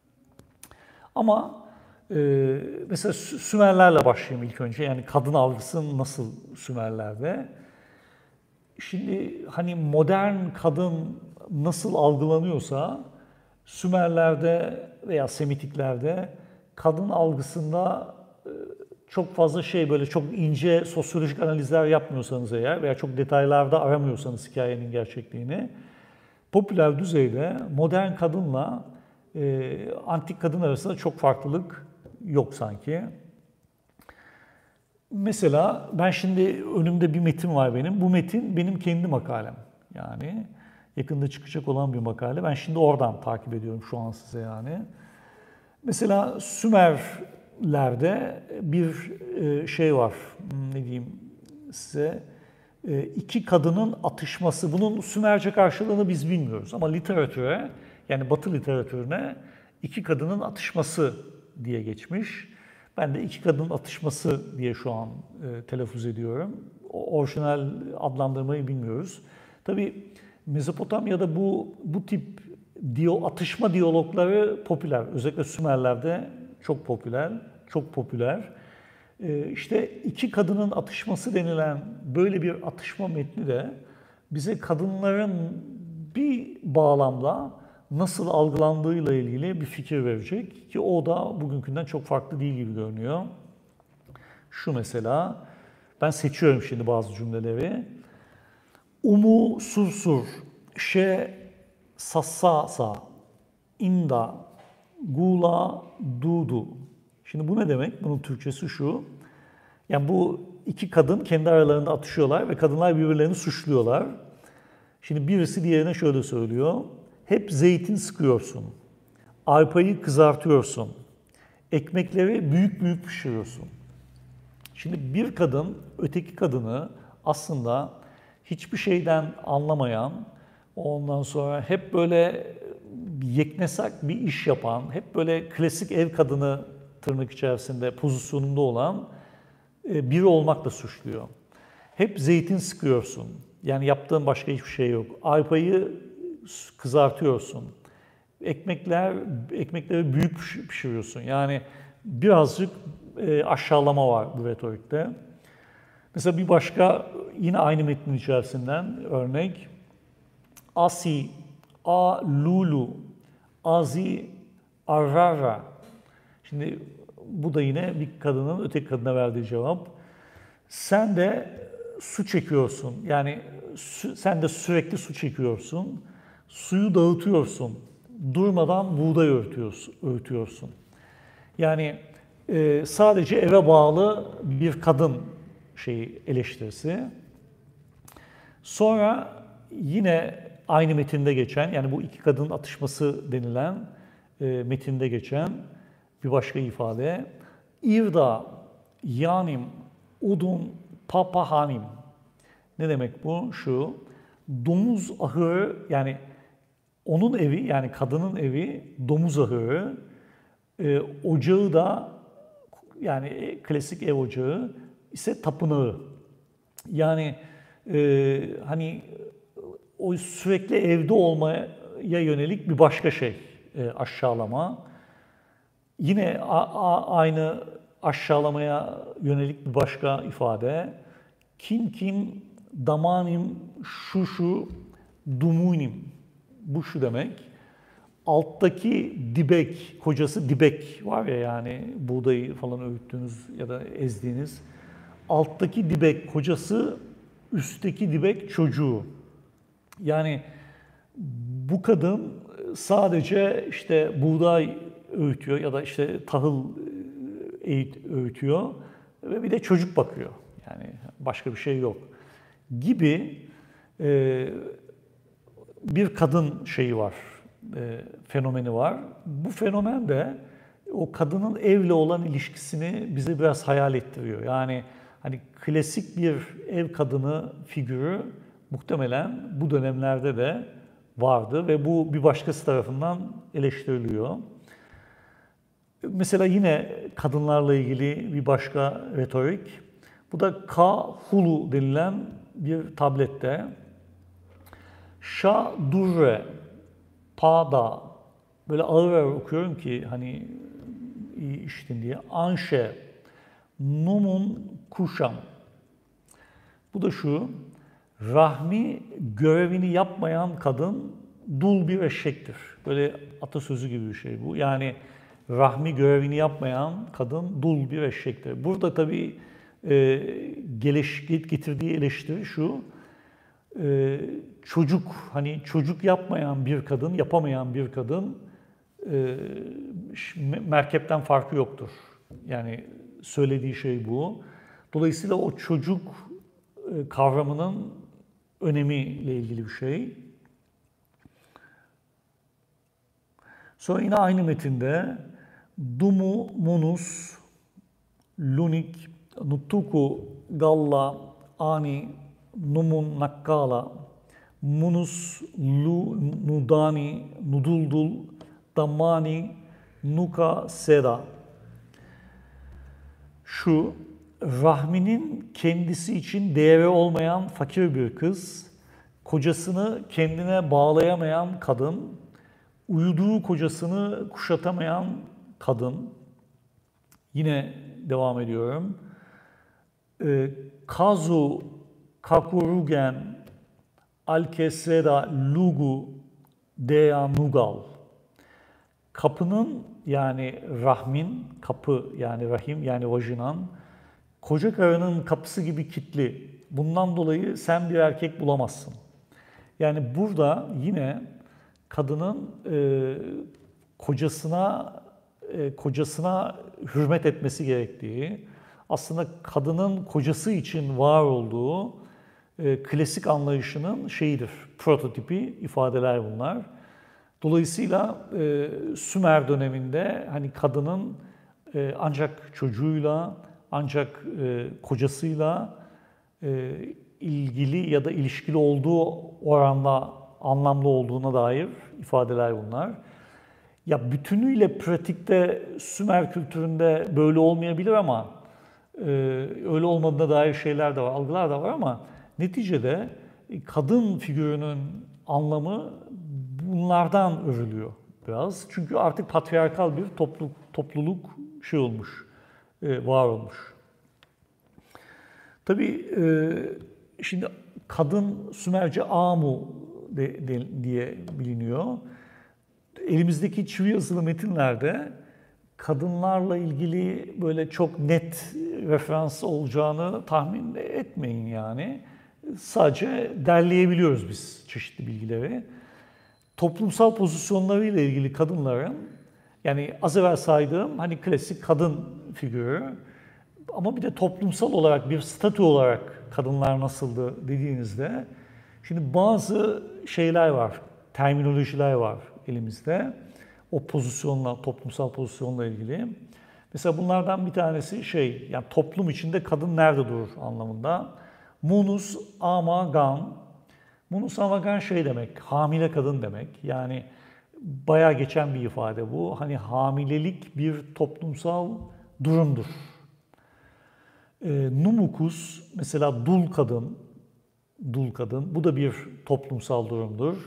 Ama mesela Sümerlerle başlayayım ilk önce. Yani kadın algısı nasıl Sümerlerde? Şimdi hani modern kadın nasıl algılanıyorsa Sümerlerde veya Semitiklerde kadın algısında çok fazla böyle çok ince sosyolojik analizler yapmıyorsanız eğer veya çok detaylarda aramıyorsanız hikayenin gerçekliğini, popüler düzeyde modern kadınla antik kadın arasında çok farklılık yok sanki. Mesela ben şimdi önümde bir metin var benim. Bu metin benim kendi makalem. Yani yakında çıkacak olan bir makale. Ben şimdi oradan takip ediyorum şu an size yani. Mesela Sümerler'de bir şey var. Ne diyeyim size? İki kadının atışması. Bunun Sümerce karşılığını biz bilmiyoruz. Ama literatüre, yani Batı literatürüne iki kadının atışması diye geçmiş. Ben de iki kadının atışması diye şu an telaffuz ediyorum. Orijinal adlandırmayı bilmiyoruz. Tabii Mezopotamya'da bu tip atışma diyalogları popüler. Özellikle Sümerler'de çok popüler. İşte iki kadının atışması denilen böyle bir atışma metni de bize kadınların bir bağlamda nasıl algılandığıyla ilgili bir fikir verecek ki o da bugünkünden çok farklı değil gibi görünüyor. Şu mesela, ben seçiyorum şimdi bazı cümleleri. Umu sursur, sassasa, inda, gula, dudu. Şimdi bu ne demek? Bunun Türkçesi şu. Yani bu iki kadın kendi aralarında atışıyorlar ve kadınlar birbirlerini suçluyorlar. Şimdi birisi diğerine şöyle söylüyor. Hep zeytin sıkıyorsun. Arpayı kızartıyorsun. Ekmekleri büyük büyük pişiriyorsun. Şimdi bir kadın öteki kadını aslında hiçbir şeyden anlamayan, ondan sonra hep böyle yeknesak bir iş yapan, hep böyle klasik ev kadını tırnak içerisinde pozisyonunda olan biri olmakla suçluyor. Hep zeytin sıkıyorsun. Yani yaptığın başka hiçbir şey yok. Arpayı kızartıyorsun. Ekmekleri büyük pişiriyorsun. Yani birazcık aşağılama var bu retorikte. Mesela bir başka yine aynı metnin içerisinden örnek. Asi, A Lulu, Azi, Arrara. Şimdi bu da yine bir kadının öteki kadına verdiği cevap. Sen de su çekiyorsun. Yani sen de sürekli su çekiyorsun. Suyu dağıtıyorsun. Durmadan buğday öğütüyorsun. Yani sadece eve bağlı bir kadın eleştirisi. Sonra yine aynı metinde geçen, yani bu iki kadının atışması denilen metinde geçen bir başka ifade. İrda yanim udun papahanim. Ne demek bu? Şu, domuz ahırı, yani onun evi, yani kadının evi domuz ahırı, ocağı da, yani klasik ev ocağı ise tapınağı. Yani hani o sürekli evde olmaya yönelik bir başka aşağılama. Yine aynı aşağılamaya yönelik bir başka ifade. Kim damanim şu dumunim. Bu şu demek. Alttaki dibek, kocası dibek var ya, yani buğdayı falan öğüttüğünüz ya da ezdiğiniz. Alttaki dibek kocası, üstteki dibek çocuğu. Yani bu kadın sadece işte buğday öğütüyor ya da işte tahıl öğütüyor ve bir de çocuk bakıyor. Yani başka bir şey yok gibi bir kadın var, fenomeni var. Bu fenomen de o kadının evle olan ilişkisini bize biraz hayal ettiriyor. Yani hani klasik bir ev kadını figürü muhtemelen bu dönemlerde de vardı ve bu bir başkası tarafından eleştiriliyor. Mesela yine kadınlarla ilgili bir başka retorik. Bu da Kahulu denilen bir tablette. Şa durre, pada, böyle ağır ağır okuyorum ki hani iyi işitin diye. Anşe, numun kuşam. Bu da şu, rahmi görevini yapmayan kadın dul bir eşektir. Böyle atasözü gibi bir şey bu. Yani rahmi görevini yapmayan kadın dul bir eşektir. Burada tabii getirdiği eleştiri şu, çocuk yapmayan bir kadın, yapamayan bir kadın merkepten farkı yoktur. Yani söylediği şey bu. Dolayısıyla o çocuk kavramının önemiyle ilgili bir şey. Sonra yine aynı metinde dumu munus lunik nutuku galla ani numun nakkala munus lu nudani nuduldul damani nuka seda. Şu, rahminin kendisi için değeri olmayan fakir bir kız, kocasını kendine bağlayamayan kadın, uyuduğu kocasını kuşatamayan kadın. Yine devam ediyorum. Kazu kakurugen alkeseda lugu dea nugal. Kapının, yani rahmin, kapı yani rahim yani vajinan, koca karının kapısı gibi kilitli. Bundan dolayı sen bir erkek bulamazsın. Yani burada yine kadının kocasına hürmet etmesi gerektiği, aslında kadının kocası için var olduğu klasik anlayışının prototipi ifadeler bunlar. Dolayısıyla Sümer döneminde hani kadının ancak çocuğuyla, ancak kocasıyla ilgili ya da ilişkili olduğu oranla anlamlı olduğuna dair ifadeler bunlar. Ya bütünüyle pratikte Sümer kültüründe böyle olmayabilir ama öyle olmadığına dair şeyler de var, algılar da var ama neticede kadın figürünün anlamı bunlardan örülüyor biraz. Çünkü artık patriarkal bir topluluk var olmuş. Tabii şimdi kadın Sümerce Amu diye biliniyor. Elimizdeki çivi yazılı metinlerde kadınlarla ilgili böyle çok net referans olacağını tahmin etmeyin yani. Sadece derleyebiliyoruz biz çeşitli bilgileri. Toplumsal pozisyonlarıyla ilgili kadınların, yani az evvel saydığım hani klasik kadın figürü, ama bir de toplumsal olarak bir statü olarak kadınlar nasıldı dediğinizde, şimdi bazı şeyler var, terminolojiler var elimizde. O pozisyonla, toplumsal pozisyonla ilgili. Mesela bunlardan bir tanesi yani toplum içinde kadın nerede durur anlamında. Munus amagan. Munus amagan demek, hamile kadın demek. Yani bayağı geçen bir ifade bu. Hani hamilelik bir toplumsal durumdur. Numukus, mesela dul kadın. Dul kadın, bu da bir toplumsal durumdur.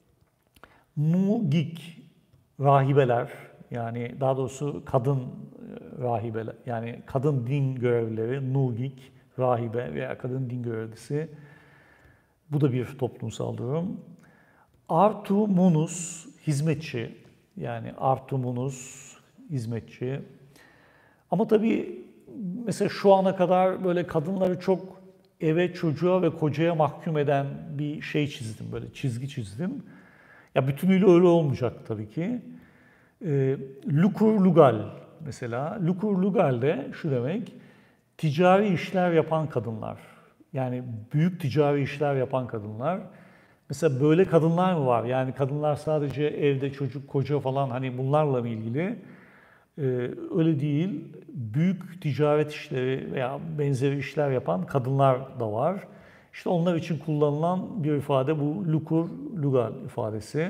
Nugik, rahibeler, yani daha doğrusu kadın rahibeler, yani kadın din görevlileri, nugik, rahibe veya kadın din görevlisi. Bu da bir toplumsal durum. Artumunus, hizmetçi, yani artumunus, hizmetçi. Ama tabii mesela şu ana kadar böyle kadınları çok eve, çocuğa ve kocaya mahkum eden bir şey çizdim, böyle çizgi çizdim. Ya bütünüyle öyle olmayacak tabii ki. Lukur lugal mesela. Lukur lugal de şu demek, ticari işler yapan kadınlar. Yani büyük ticari işler yapan kadınlar. Mesela böyle kadınlar mı var? Yani kadınlar sadece evde çocuk, koca falan hani bunlarla mı ilgili? Öyle değil. Büyük ticaret işleri veya benzeri işler yapan kadınlar da var. İşte onlar için kullanılan bir ifade bu lukur lugal ifadesi.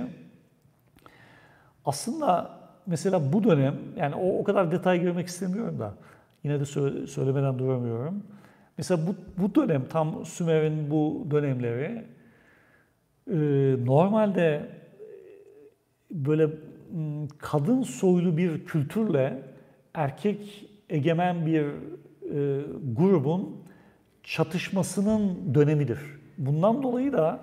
Aslında mesela bu dönem, yani o kadar detay girmek istemiyorum da yine de söylemeden duramıyorum. Mesela bu dönem, tam Sümer'in bu dönemleri normalde böyle kadın soylu bir kültürle erkek egemen bir grubun çatışmasının dönemidir. Bundan dolayı da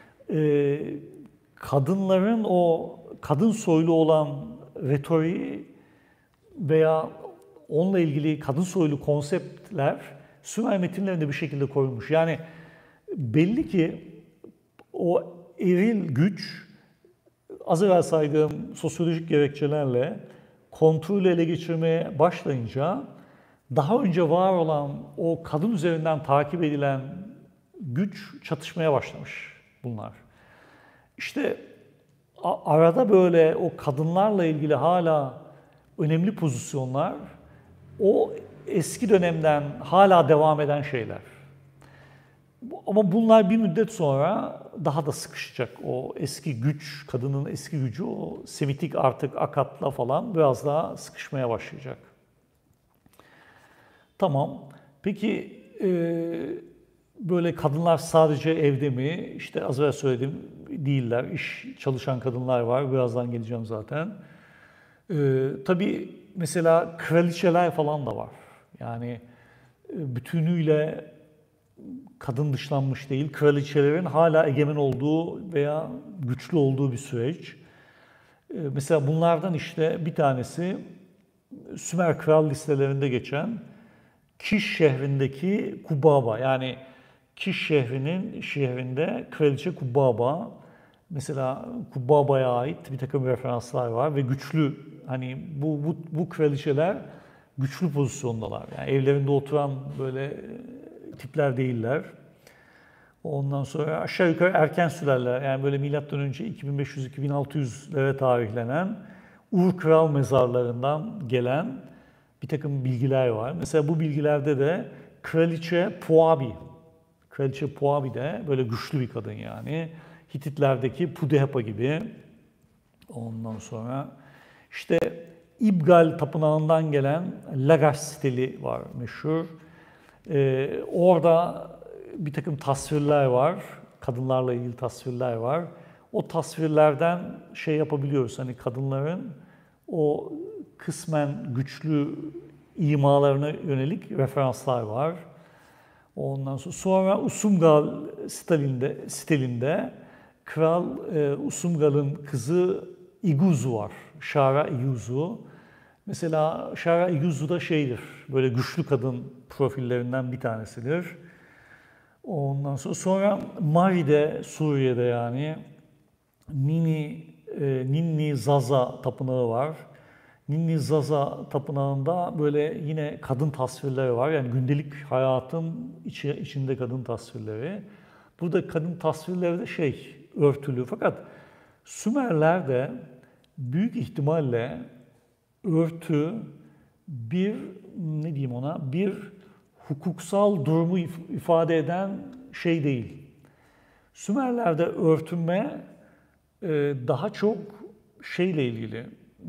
kadınların o kadın soylu olan retoriği veya onunla ilgili kadın soylu konseptler Sümer metinlerinde bir şekilde koyulmuş. Yani belli ki o eril güç az evvel saydığım sosyolojik gerekçelerle kontrolü ele geçirmeye başlayınca daha önce var olan o kadın üzerinden takip edilen güç çatışmaya başlamış bunlar. İşte arada böyle o kadınlarla ilgili hala önemli pozisyonlar o eski dönemden hala devam eden şeyler. Ama bunlar bir müddet sonra daha da sıkışacak. O eski güç, kadının eski gücü, o Semitik artık Akat'la falan biraz daha sıkışmaya başlayacak. Tamam. Peki böyle kadınlar sadece evde mi? İşte az evvel söyledim, değiller. İş çalışan kadınlar var. Birazdan geleceğim zaten. Tabii mesela kraliçeler falan da var. Yani bütünüyle kadın dışlanmış değil, kraliçelerin hala egemen olduğu veya güçlü olduğu bir süreç. Mesela bunlardan işte bir tanesi Sümer kral listelerinde geçen Kiş şehrindeki Kubaba. Yani Kiş şehrinde kraliçe Kubaba. Mesela Kubaba'ya ait bir takım referanslar var ve güçlü, hani bu kraliçeler güçlü pozisyondalar. Yani evlerinde oturan böyle tipler değiller. Ondan sonra aşağı yukarı erken sürerler. Yani böyle milattan önce 2500-2600'lere tarihlenen Ur Kral mezarlarından gelen bir takım bilgiler var. Mesela bu bilgilerde de Kraliçe Puabi de böyle güçlü bir kadın yani. Hititlerdeki Pudehepa gibi. Ondan sonra işte İbgal tapınağından gelen Lagash steli var meşhur. Orada bir takım tasvirler var, kadınlarla ilgili tasvirler var. O tasvirlerden şey yapabiliyoruz, hani kadınların o kısmen güçlü imalarına yönelik referanslar var. Ondan sonra Usumgal stilinde Kral Usumgal'ın kızı Iguzu var. Shara Iguzu. Mesela Shara Iguzu da şeydir, böyle güçlü kadın profillerinden bir tanesidir. Ondan sonra Mari'de, Suriye'de yani Ninni Zaza tapınağı var. Ninni Zaza tapınağında böyle yine kadın tasvirleri var. Yani gündelik hayatın içinde kadın tasvirleri. Burada kadın tasvirleri de örtülü. Fakat Sümerler de büyük ihtimalle örtü bir bir hukuksal durumu ifade eden şey değil. Sümerler'de örtünme daha çok şeyle ilgili,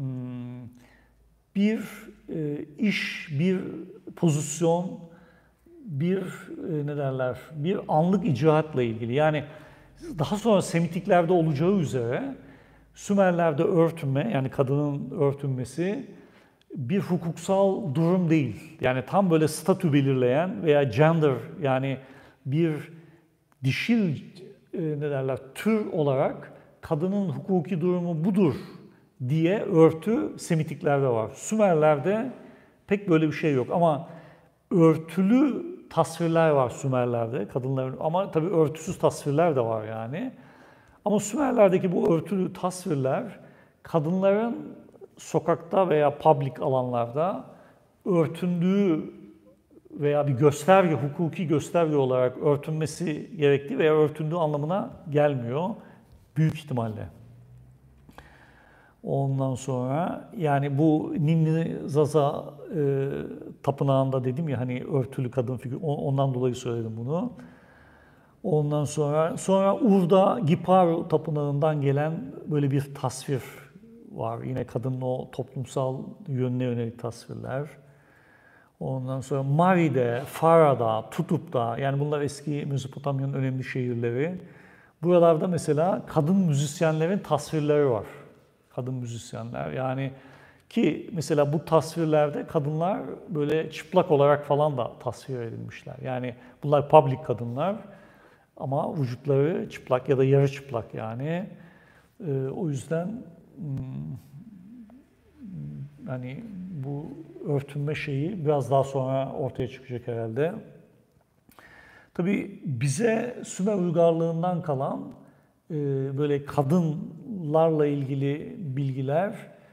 bir iş, bir pozisyon, bir bir anlık icraatla ilgili. Yani daha sonra Semitiklerde olacağı üzere Sümerler'de örtünme, yani kadının örtünmesi bir hukuksal durum değil. Yani tam böyle statü belirleyen veya gender, yani bir dişil tür olarak kadının hukuki durumu budur diye örtü Semitiklerde var. Sümerler'de pek böyle bir şey yok ama örtülü tasvirler var Sümerler'de kadınların, ama tabii örtüsüz tasvirler de var yani. Ama Sümerler'deki bu örtülü tasvirler kadınların sokakta veya public alanlarda örtündüğü veya bir gösterge, hukuki gösterge olarak örtünmesi gerektiği veya örtündüğü anlamına gelmiyor büyük ihtimalle. Ondan sonra yani bu Ninni Zaza tapınağında dedim ya hani örtülü kadın figür, ondan dolayı söyledim bunu. Ondan sonra Ur'da Giparu tapınağından gelen böyle bir tasvir var. Yine kadının o toplumsal yönüne yönelik tasvirler. Ondan sonra Mari'de, Fara'da, Tutup'ta, yani bunlar eski Mezopotamya'nın önemli şehirleri. Buralarda mesela kadın müzisyenlerin tasvirleri var. Kadın müzisyenler yani, ki mesela bu tasvirlerde kadınlar böyle çıplak olarak falan da tasvir edilmişler. Yani bunlar public kadınlar ama vücutları çıplak ya da yarı çıplak yani. O yüzden hani bu örtünme şeyi biraz daha sonra ortaya çıkacak herhalde. Tabii bize Sümer uygarlığından kalan böyle kadınlarla ilgili bilgiler,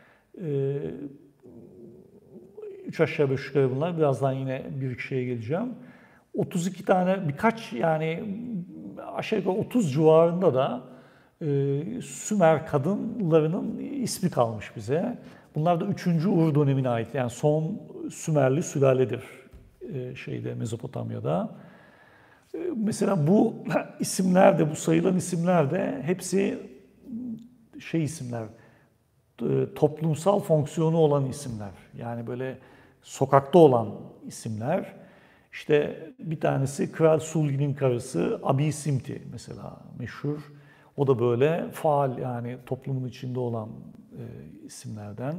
üç aşağı beş yukarı bunlar. Birazdan yine bir iki şeye geleceğim. 32 tane, birkaç yani aşağı yukarı 30 civarında da Sümer kadınlarının ismi kalmış bize. Bunlar da 3. Ur dönemine ait. Yani son Sümerli sülaledir Mezopotamya'da. Mesela bu isimler de, bu sayılan isimler de hepsi isimler, toplumsal fonksiyonu olan isimler. Yani böyle sokakta olan isimler. İşte bir tanesi Kral Sulgi'nin karısı Abisimti mesela meşhur. O da böyle faal, yani toplumun içinde olan isimlerden.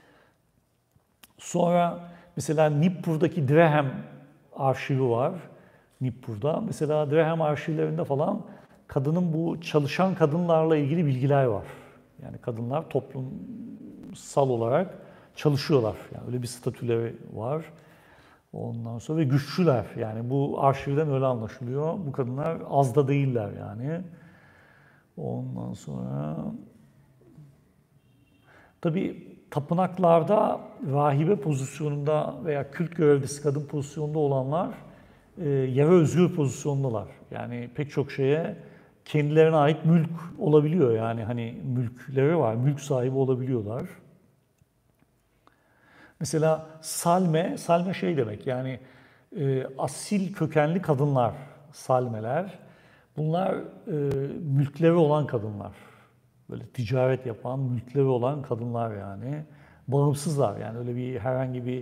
Sonra mesela Nippur'daki Drehem arşivi var. Nippur'da. Mesela Drehem arşivlerinde falan kadının bu çalışan kadınlarla ilgili bilgiler var. Yani kadınlar toplumsal olarak çalışıyorlar. Yani öyle bir statüleri var. Ondan sonra ve güçlüler. Yani bu arşivden öyle anlaşılıyor. Bu kadınlar az da değiller yani. Ondan sonra tabii tapınaklarda rahibe pozisyonunda veya kült görevlisi kadın pozisyonunda olanlar yere özgür pozisyondalar. Yani pek çok şeye kendilerine ait mülk olabiliyor. Yani hani mülkleri var, mülk sahibi olabiliyorlar. Mesela salme demek yani asil kökenli kadınlar, salmeler. Bunlar mülkleri olan kadınlar. Böyle ticaret yapan, mülkleri olan kadınlar yani. Bağımsızlar yani, öyle bir herhangi bir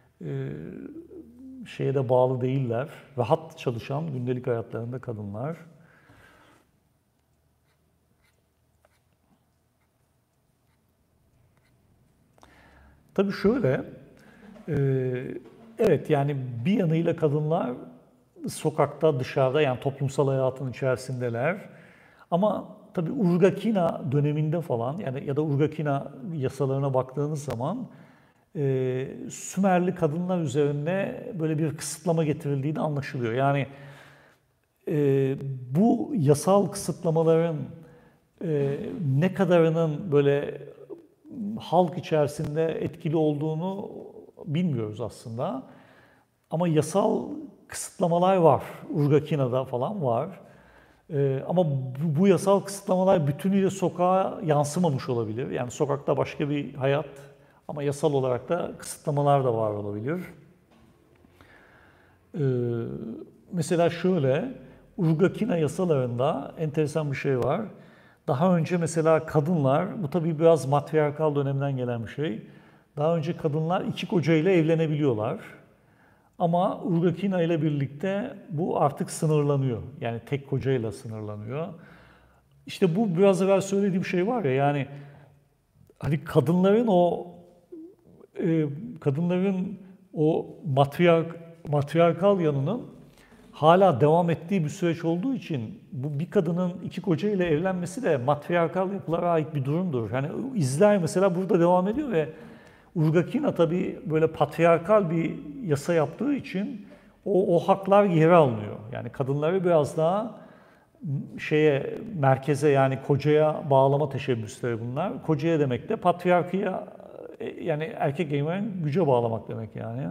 şeye de bağlı değiller. Rahat çalışan gündelik hayatlarında kadınlar. Tabii şöyle, evet yani bir yanıyla kadınlar sokakta, dışarıda, yani toplumsal hayatın içerisindeler. Ama tabii Urga-Kina döneminde falan yani ya da Urga-Kina yasalarına baktığınız zaman Sümerli kadınlar üzerine böyle bir kısıtlama getirildiği de anlaşılıyor. Yani bu yasal kısıtlamaların ne kadarının böyle halk içerisinde etkili olduğunu bilmiyoruz aslında. Ama yasal kısıtlamalar var. Urga-Kina'da falan var. Ama bu yasal kısıtlamalar bütünüyle sokağa yansımamış olabilir. Yani sokakta başka bir hayat ama yasal olarak da kısıtlamalar da var olabilir. Mesela şöyle, Urga-Kina yasalarında enteresan bir şey var. Daha önce mesela kadınlar, bu tabii biraz matriarkal dönemden gelen bir şey. Daha önce kadınlar iki koca ile evlenebiliyorlar. Ama Urga-Kina ile birlikte bu artık sınırlanıyor. Yani tek kocayla sınırlanıyor. İşte bu biraz evvel söylediğim şey var ya yani hani kadınların o matriarkal yanının hala devam ettiği bir süreç olduğu için bu bir kadının iki koca ile evlenmesi de matriarkal yapılara ait bir durumdur. Yani izler mesela burada devam ediyor ve Urga-Kina tabii böyle patriarkal bir yasa yaptığı için o haklar geri alınıyor. Yani kadınları biraz daha merkeze yani kocaya bağlama teşebbüsleri bunlar. Kocaya demek de patriarkaya yani erkek egemen güce bağlamak demek yani.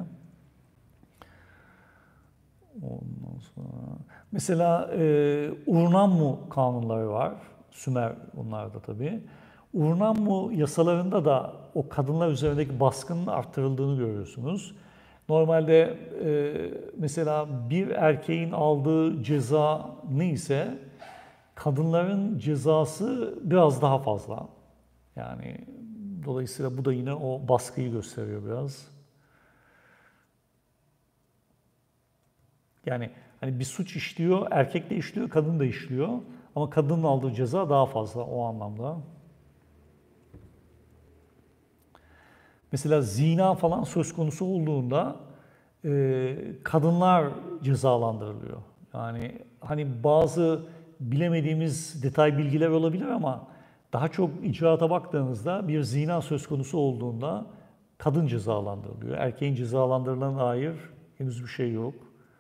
Ondan sonra mesela Urnammu kanunları var. Sümer bunlar da tabii. Urnammu yasalarında da o kadınlar üzerindeki baskının arttırıldığını görüyorsunuz. Normalde mesela bir erkeğin aldığı ceza neyse kadınların cezası biraz daha fazla. Yani dolayısıyla bu da yine o baskıyı gösteriyor biraz. Yani hani bir suç işliyor, erkek de işliyor, kadın da işliyor. Ama kadının aldığı ceza daha fazla o anlamda. Mesela zina falan söz konusu olduğunda kadınlar cezalandırılıyor. Yani hani bazı bilemediğimiz detay bilgiler olabilir ama daha çok icraata baktığınızda bir zina söz konusu olduğunda kadın cezalandırılıyor. Erkeğin cezalandırılan dair henüz bir şey yok.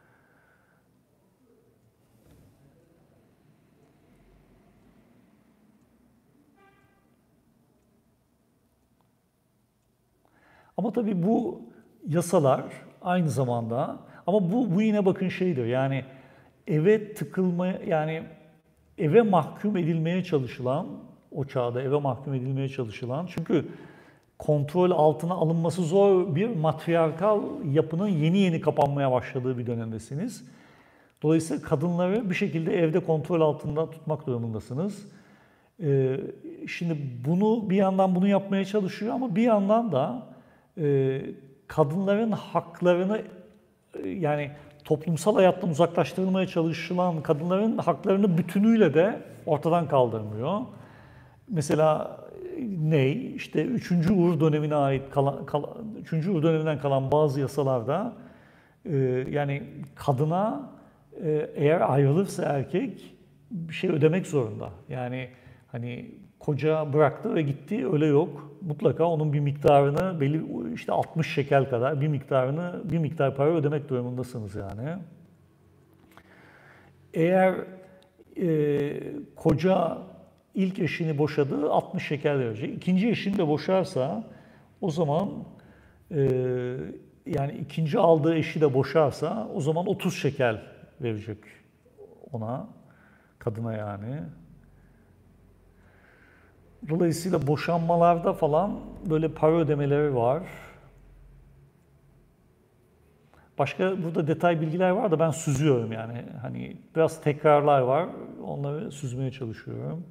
Ama tabii bu yasalar aynı zamanda ama bu yine bakın şeydir yani eve tıkılma yani eve mahkum edilmeye çalışılan o çağda eve mahkum edilmeye çalışılan çünkü kontrol altına alınması zor bir matriarkal yapının yeni yeni kapanmaya başladığı bir dönemdesiniz. Dolayısıyla kadınları bir şekilde evde kontrol altında tutmak durumundasınız. Şimdi bir yandan bunu yapmaya çalışıyor ama bir yandan da kadınların haklarını yani toplumsal hayattan uzaklaştırılmaya çalışılan kadınların haklarını bütünüyle de ortadan kaldırmıyor. Mesela İşte 3. Uğur dönemine ait 3. Uğur döneminden kalan bazı yasalarda yani kadına eğer ayrılırsa erkek bir şey ödemek zorunda. Yani hani koca bıraktı ve gitti öyle yok. Mutlaka onun bir miktarını belli işte 60 şekel kadar bir miktar para ödemek durumundasınız yani. Eğer koca ilk eşini boşadı 60 şekel verecek. İkinci eşini de boşarsa o zaman yani ikinci aldığı eşi de boşarsa o zaman 30 şekel verecek ona, kadına yani. Dolayısıyla boşanmalarda falan böyle para ödemeleri var. Başka burada detay bilgiler var da ben süzüyorum yani. Hani biraz tekrarlar var. Onları süzmeye çalışıyorum.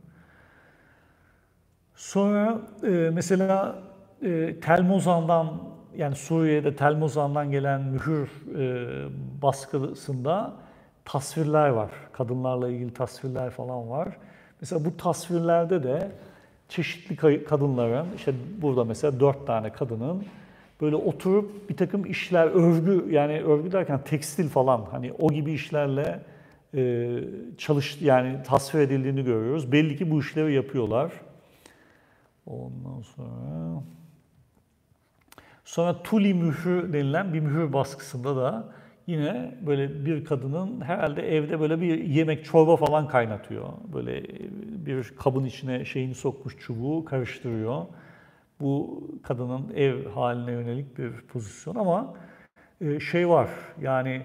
Sonra mesela Tel Mozan'dan yani Suriye'de Tel Mozan'dan gelen mühür baskısında tasvirler var. Kadınlarla ilgili tasvirler falan var. Mesela bu tasvirlerde de çeşitli kadınların, işte burada mesela 4 tane kadının böyle oturup bir takım işler, örgü yani örgü derken tekstil falan hani o gibi işlerle yani tasvir edildiğini görüyoruz. Belli ki bu işleri yapıyorlar. Ondan sonra Tuli mührü denilen bir mühür baskısında da yine böyle bir kadının herhalde evde böyle bir yemek, çorba falan kaynatıyor. Böyle bir kabın içine şeyini sokmuş, çubuğu karıştırıyor. Bu kadının ev haline yönelik bir pozisyon ama şey var yani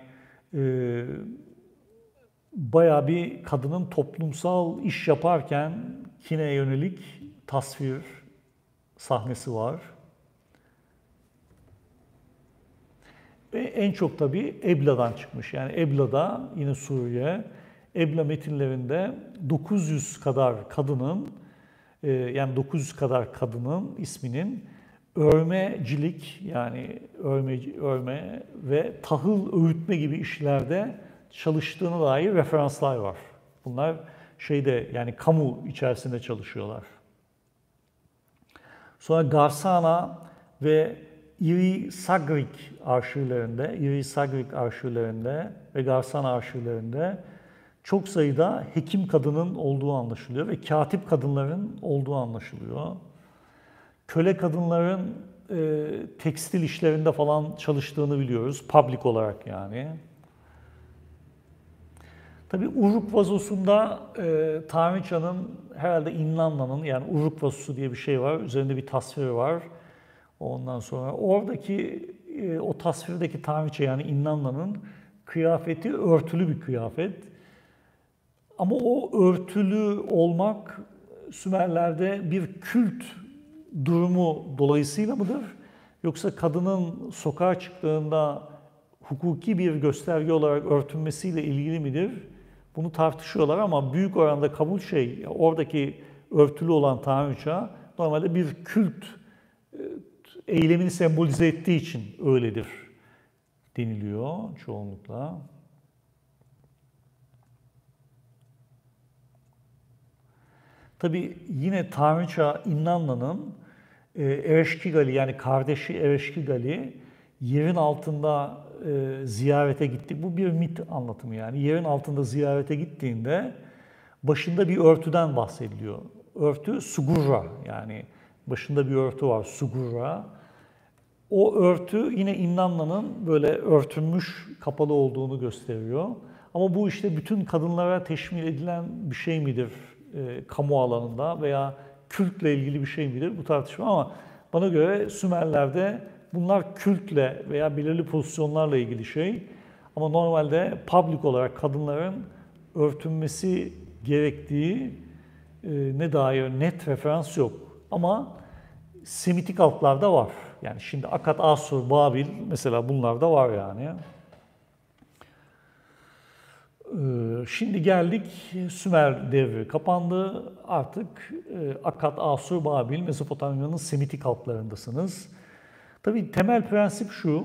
bayağı bir kadının toplumsal iş yaparken kine yönelik tasvir sahnesi var. Ve en çok tabii Ebla'dan çıkmış. Yani Ebla'da yine Suriye, Ebla metinlerinde 900 kadar kadının yani 900 kadar kadının isminin örmecilik yani örme ve tahıl öğütme gibi işlerde çalıştığına dair referanslar var. Bunlar yani kamu içerisinde çalışıyorlar. Sonra Garsana ve İri Sagrik arşivlerinde ve Garsana arşivlerinde çok sayıda hekim kadının olduğu anlaşılıyor ve katip kadınların olduğu anlaşılıyor. Köle kadınların tekstil işlerinde falan çalıştığını biliyoruz, public olarak yani. Tabii Uruk vazosunda Tanrıçanın herhalde İnlanna'nın yani Uruk vazosu diye bir şey var, üzerinde bir tasviri var. Ondan sonra oradaki o tasvirdeki Tanrıça yani İnlanna'nın kıyafeti örtülü bir kıyafet. Ama o örtülü olmak Sümerler'de bir kült durumu dolayısıyla mıdır? Yoksa kadının sokağa çıktığında hukuki bir gösterge olarak örtünmesiyle ilgili midir? Bunu tartışıyorlar ama büyük oranda kabul oradaki örtülü olan tanrıça normalde bir kült eylemini sembolize ettiği için öyledir deniliyor çoğunlukla. Tabii yine tanrıça İnnanna'nın Ereşkigali yani kardeşi Ereşkigali yerin altında ziyarete gitti. Bu bir mit anlatımı yani. Yerin altında ziyarete gittiğinde başında bir örtüden bahsediliyor. Örtü sugurra yani başında bir örtü var sugurra. O örtü yine İnnanna'nın böyle örtülmüş, kapalı olduğunu gösteriyor. Ama bu işte bütün kadınlara teşmil edilen bir şey midir kamu alanında veya kültle ilgili bir şey midir bu tartışma ama bana göre Sümerler'de bunlar kültle veya belirli pozisyonlarla ilgili şey. Ama normalde public olarak kadınların örtünmesi gerektiği ne dair net referans yok. Ama Semitik halklarda var. Yani şimdi Akkad, Asur, Babil mesela bunlarda var yani. Şimdi geldik Sümer devri kapandı. Artık Akkad, Asur, Babil, Mezopotamya'nın Semitik halklarındasınız. Tabii temel prensip şu,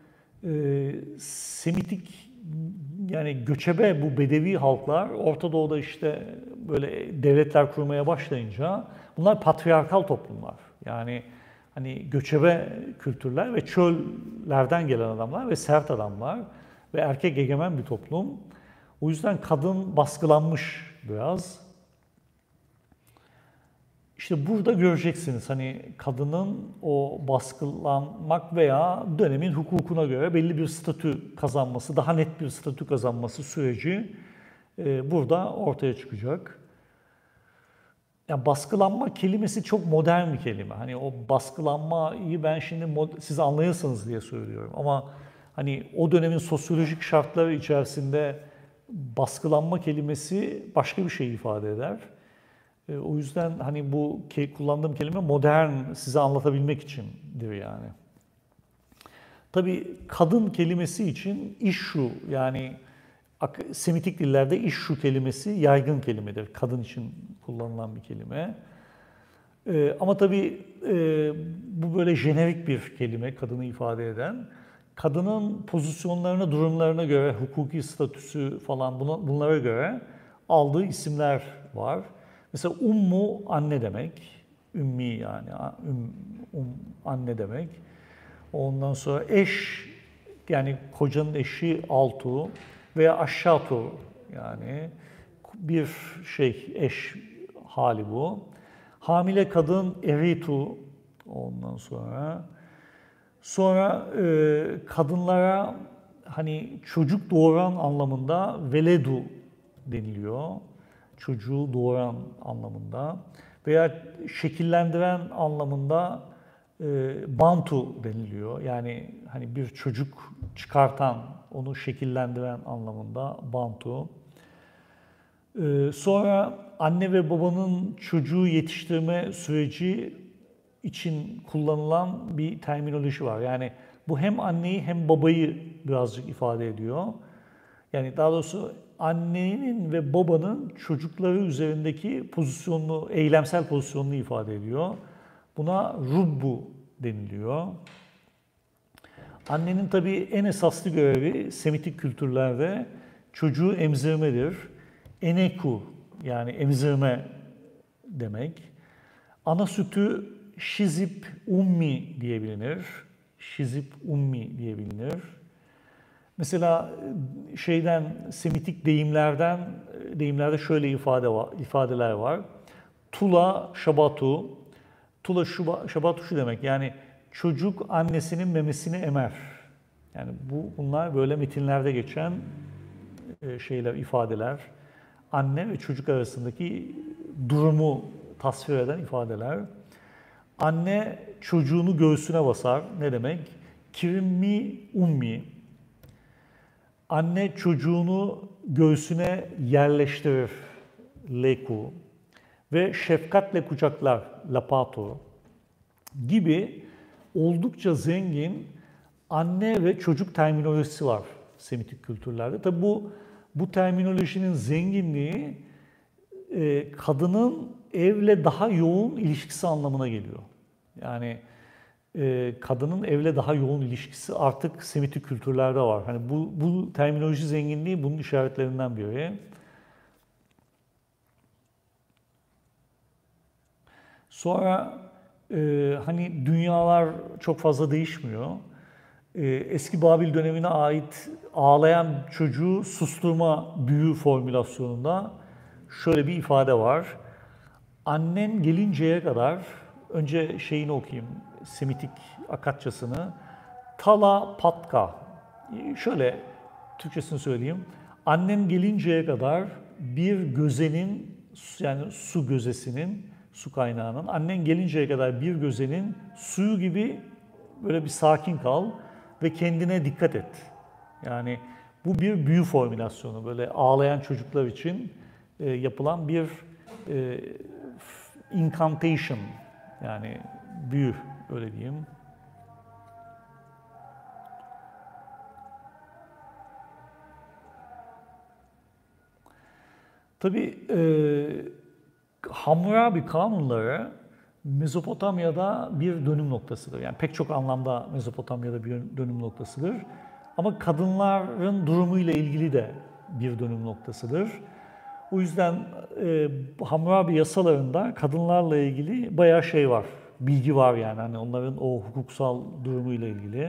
Semitik yani göçebe bu Bedevi halklar Orta Doğu'da işte böyle devletler kurmaya başlayınca bunlar patriarkal toplumlar. Yani hani göçebe kültürler ve çöllerden gelen adamlar ve sert adamlar ve erkek egemen bir toplum. O yüzden kadın baskılanmış biraz. İşte burada göreceksiniz hani kadının o baskılanmak veya dönemin hukukuna göre belli bir statü kazanması, daha net bir statü kazanması süreci burada ortaya çıkacak. Yani baskılanma kelimesi çok modern bir kelime. Hani o baskılanmayı ben şimdi siz anlayasınız diye söylüyorum. Ama hani o dönemin sosyolojik şartları içerisinde baskılanma kelimesi başka bir şey ifade eder. O yüzden hani bu kullandığım kelime modern size anlatabilmek içindir yani. Tabii kadın kelimesi için işşu yani Semitik dillerde işşu kelimesi yaygın kelimedir. Kadın için kullanılan bir kelime. Ama tabii bu böyle jenerik bir kelime kadını ifade eden. Kadının pozisyonlarına, durumlarına göre, hukuki statüsü falan bunlara göre aldığı isimler var. Mesela ummu anne demek, ümmi yani anne demek. Ondan sonra eş yani kocanın eşi altu veya aşşatu Yani bir eş hali bu. Hamile kadın eritu ondan sonra kadınlara hani çocuk doğuran anlamında veledu deniliyor. Çocuğu doğuran anlamında veya şekillendiren anlamında bantu deniliyor. Yani hani bir çocuk çıkartan, onu şekillendiren anlamında bantu. Sonra anne ve babanın çocuğu yetiştirme süreci için kullanılan bir terminoloji var. Yani bu hem anneyi hem babayı birazcık ifade ediyor. Yani daha doğrusu annenin ve babanın çocukları üzerindeki pozisyonunu, eylemsel pozisyonunu ifade ediyor. Buna rubbu deniliyor. Annenin tabii en esaslı görevi Semitik kültürlerde çocuğu emzirmedir. Eneku yani emzirme demek. Ana sütü şizip ummi diye bilinir. Şizip ummi diye bilinir. Mesela Semitik deyimlerde şöyle ifadeler var. Tula şabatu. Tula şabatu şu demek yani çocuk annesinin memesini emer. Yani bunlar böyle metinlerde geçen ifadeler. Anne ve çocuk arasındaki durumu tasvir eden ifadeler. Anne çocuğunu göğsüne basar. Ne demek? Kirimmi ummi. Anne çocuğunu göğsüne yerleştirir. Leku. Ve şefkatle kucaklar. Lapato. Gibi oldukça zengin anne ve çocuk terminolojisi var Semitik kültürlerde. Tabi bu terminolojinin zenginliği kadının evle daha yoğun ilişkisi anlamına geliyor. Yani kadının evle daha yoğun ilişkisi artık Semitik kültürlerde var. Hani bu terminoloji zenginliği bunun işaretlerinden biri. Sonra hani dünyalar çok fazla değişmiyor. Eski Babil dönemine ait ağlayan çocuğu susturma büyü formülasyonunda şöyle bir ifade var. Annen gelinceye kadar, önce okuyayım, Semitik Akatçasını. Tala patka, şöyle Türkçesini söyleyeyim. Annen gelinceye kadar bir gözenin, yani su gözesinin, su kaynağının, annen gelinceye kadar bir gözenin suyu gibi böyle bir sakin kal ve kendine dikkat et. Yani bu bir büyü formülasyonu, böyle ağlayan çocuklar için yapılan bir incantation, yani büyü, öyle diyeyim. Tabii Hammurabi kanunları Mezopotamya'da bir dönüm noktasıdır. Yani pek çok anlamda Mezopotamya'da bir dönüm noktasıdır. Ama kadınların durumuyla ilgili de bir dönüm noktasıdır. O yüzden Hammurabi yasalarında kadınlarla ilgili bayağı var, bilgi var yani hani onların o hukuksal durumuyla ilgili.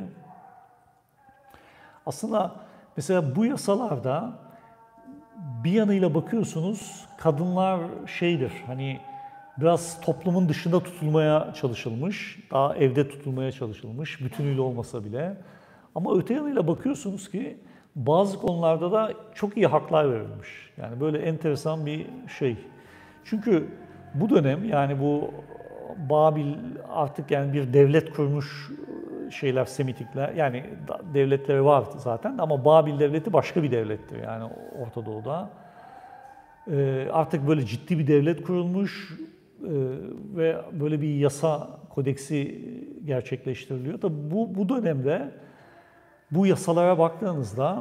Aslında mesela bu yasalarda bir yanıyla bakıyorsunuz kadınlar hani biraz toplumun dışında tutulmaya çalışılmış, daha evde tutulmaya çalışılmış, bütünüyle olmasa bile. Ama öte yanıyla bakıyorsunuz ki bazı konularda da çok iyi haklar verilmiş. Yani böyle enteresan bir şey. Çünkü bu dönem, yani bu Babil artık yani bir devlet kurmuş Semitikler, yani devletleri var zaten ama Babil devleti başka bir devlettir yani Orta Doğu'da. Artık böyle ciddi bir devlet kurulmuş ve böyle bir yasa kodeksi gerçekleştiriliyor. Tabii bu dönemde bu yasalara baktığınızda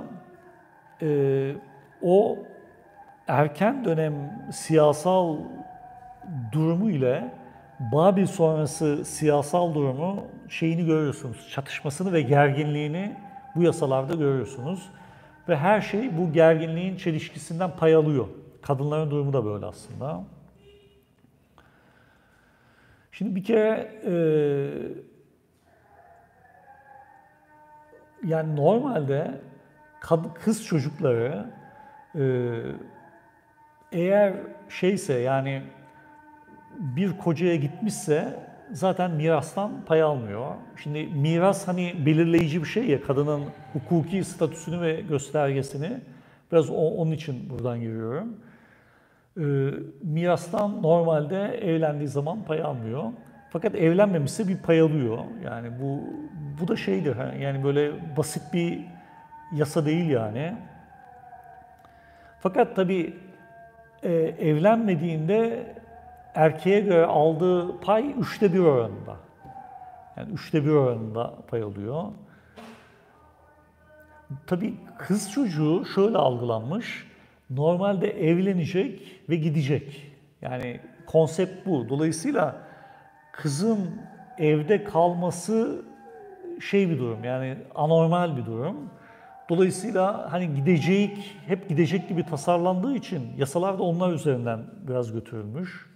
o erken dönem siyasal durumu ile Babil sonrası siyasal durumu görüyorsunuz. Çatışmasını ve gerginliğini bu yasalarda görüyorsunuz. Ve her şey bu gerginliğin çelişkisinden pay alıyor. Kadınların durumu da böyle aslında. Şimdi bir kere yani normalde kız çocukları Ee, Eğer şeyse yani bir kocaya gitmişse zaten mirastan pay almıyor. Şimdi miras hani belirleyici bir şey ya, kadının hukuki statüsünü ve göstergesini. Biraz onun için buradan giriyorum. Mirastan normalde evlendiği zaman pay almıyor. Fakat evlenmemişse bir pay alıyor. Yani bu da şeydir. Yani böyle basit bir yasa değil yani. Fakat tabii evlenmediğinde erkeğe göre aldığı pay 1/3 oranında. Yani 1/3 oranında pay alıyor. Tabii kız çocuğu şöyle algılanmış. Normalde evlenecek ve gidecek. Yani konsept bu. Dolayısıyla kızın evde kalması şey bir durum. Yani anormal bir durum. Dolayısıyla hani gidecek, hep gidecek gibi tasarlandığı için yasalar da onlar üzerinden biraz götürülmüş.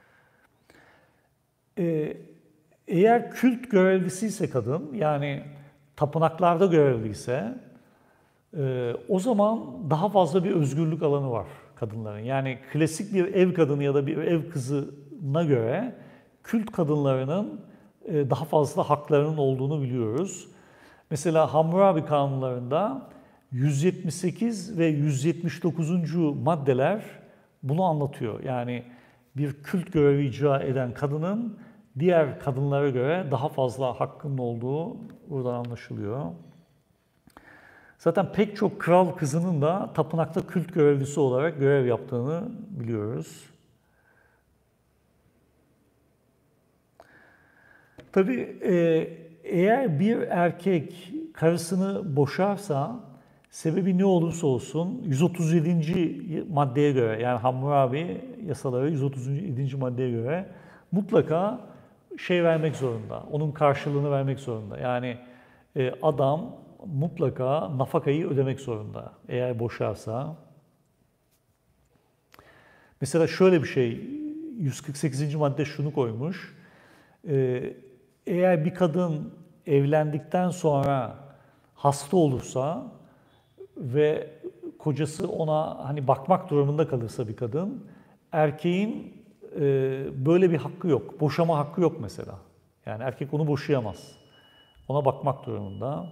Ee, Eğer kült görevlisi ise kadın, yani tapınaklarda görevliyse, o zaman daha fazla bir özgürlük alanı var kadınların. Yani klasik bir ev kadını ya da bir ev kızına göre kült kadınlarının daha fazla haklarının olduğunu biliyoruz. Mesela Hammurabi kanunlarında 178 ve 179. maddeler bunu anlatıyor. Yani bir kült görevi icra eden kadının diğer kadınlara göre daha fazla hakkının olduğu buradan anlaşılıyor. Zaten pek çok kral kızının da tapınakta kült görevlisi olarak görev yaptığını biliyoruz. Tabii eğer bir erkek karısını boşarsa, sebebi ne olursa olsun 137. maddeye göre, yani Hammurabi yasaları 137. maddeye göre mutlaka şey vermek zorunda, onun karşılığını vermek zorunda. Yani adam mutlaka nafakayı ödemek zorunda eğer boşarsa. Mesela şöyle bir şey, 148. madde şunu koymuş. Eğer bir kadın evlendikten sonra hasta olursa ve kocası ona hani bakmak durumunda kalırsa bir kadın, erkeğin böyle bir hakkı yok. Boşama hakkı yok mesela. Yani erkek onu boşayamaz. Ona bakmak durumunda.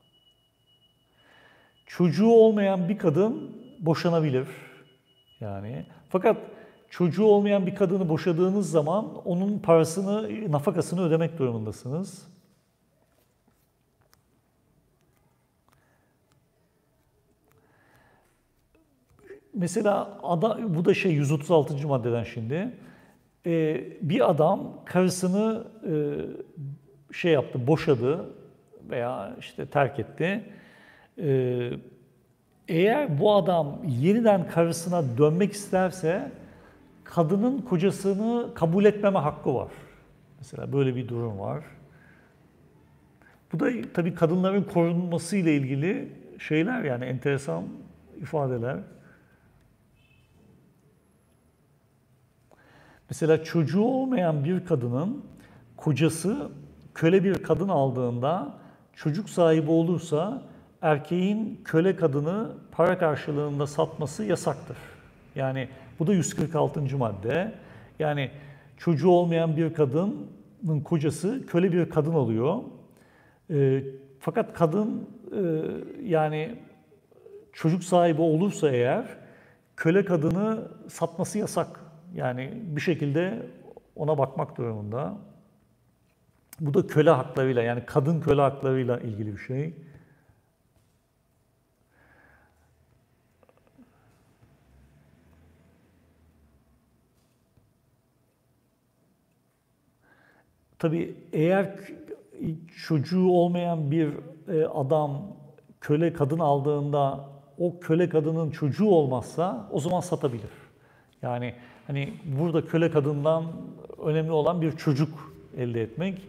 Çocuğu olmayan bir kadın boşanabilir. Yani fakat çocuğu olmayan bir kadını boşadığınız zaman onun parasını, nafakasını ödemek durumundasınız. Mesela bu da şey 136. maddeden şimdi. Bir adam karısını şey yaptı, boşadı veya işte terk etti. Eğer bu adam yeniden karısına dönmek isterse kadının kocasını kabul etmeme hakkı var. Mesela böyle bir durum var. Bu da tabii kadınların korunması ile ilgili şeyler, yani enteresan ifadeler. Mesela çocuğu olmayan bir kadının kocası köle bir kadın aldığında çocuk sahibi olursa erkeğin köle kadını para karşılığında satması yasaktır. Yani bu da 146. madde. Yani çocuğu olmayan bir kadının kocası köle bir kadın alıyor. Fakat kadın yani çocuk sahibi olursa eğer köle kadını satması yasak. Yani bir şekilde ona bakmak durumunda. Bu da köle haklarıyla, yani kadın köle haklarıyla ilgili bir şey. Tabii eğer çocuğu olmayan bir adam köle kadın aldığında o köle kadının çocuğu olmazsa o zaman satabilir. Yani hani burada köle kadından önemli olan bir çocuk elde etmek.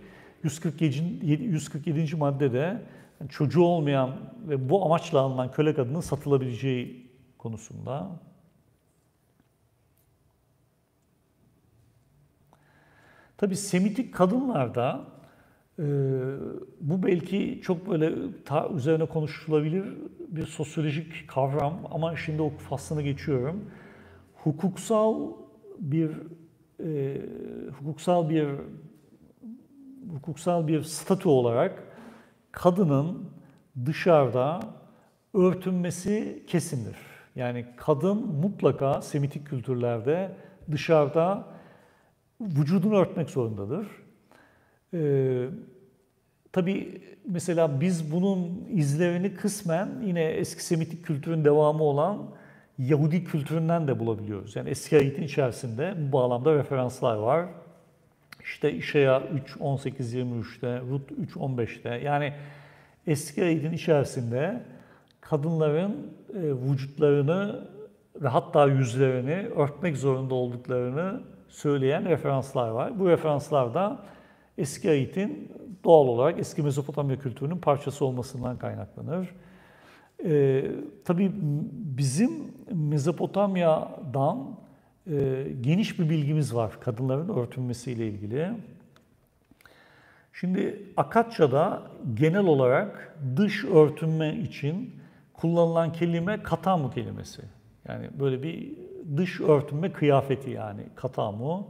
147. maddede çocuğu olmayan ve bu amaçla alınan köle kadının satılabileceği konusunda. Tabii Semitik kadınlarda Bu belki çok böyle üzerine konuşulabilir bir sosyolojik kavram ama şimdi o faslını geçiyorum. Hukuksal bir e, hukuksal bir hukuksal bir statü olarak kadının dışarıda örtünmesi kesindir. Yani kadın mutlaka Semitik kültürlerde dışarıda vücudunu örtmek zorundadır. Tabii mesela biz bunun izlerini kısmen yine eski Semitik kültürün devamı olan Yahudi kültüründen de bulabiliyoruz. Yani eski ayetin içerisinde bu bağlamda referanslar var. İşte İşaya 3:18-23'te, Rut 3:15'te yani eski ayetin içerisinde kadınların vücutlarını ve hatta yüzlerini örtmek zorunda olduklarını söyleyen referanslar var. Bu referanslar da eski ayetin doğal olarak eski Mezopotamya kültürünün parçası olmasından kaynaklanır. Tabii bizim Mezopotamya'dan geniş bir bilgimiz var kadınların örtünmesiyle ilgili. Şimdi Akatça'da genel olarak dış örtünme için kullanılan kelime katamu kelimesi. Yani böyle bir dış örtünme kıyafeti yani katamu.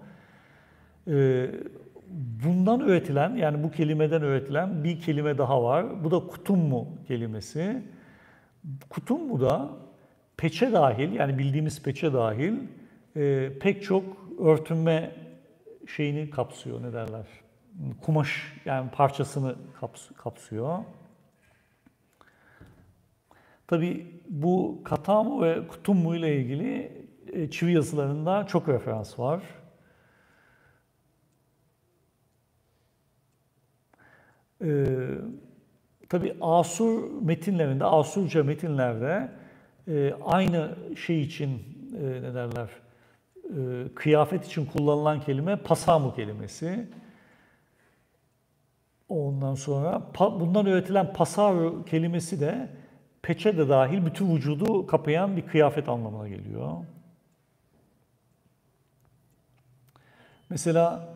Bundan üretilen yani bu kelimeden üretilen bir kelime daha var. Bu da kutummu kelimesi. Kutummu da peçe dahil yani bildiğimiz peçe dahil pek çok örtünme şeyini kapsıyor ne derler? Kumaş yani parçasını kapsıyor. Tabii bu katamu ve kutummu ile ilgili çivi yazılarında çok referans var. Tabii Asur metinlerinde, Asurca metinlerde aynı şey için ne derler? Kıyafet için kullanılan kelime pasamu kelimesi. Ondan sonra bundan üretilen pasaru kelimesi de peçe de dahil bütün vücudu kapayan bir kıyafet anlamına geliyor. Mesela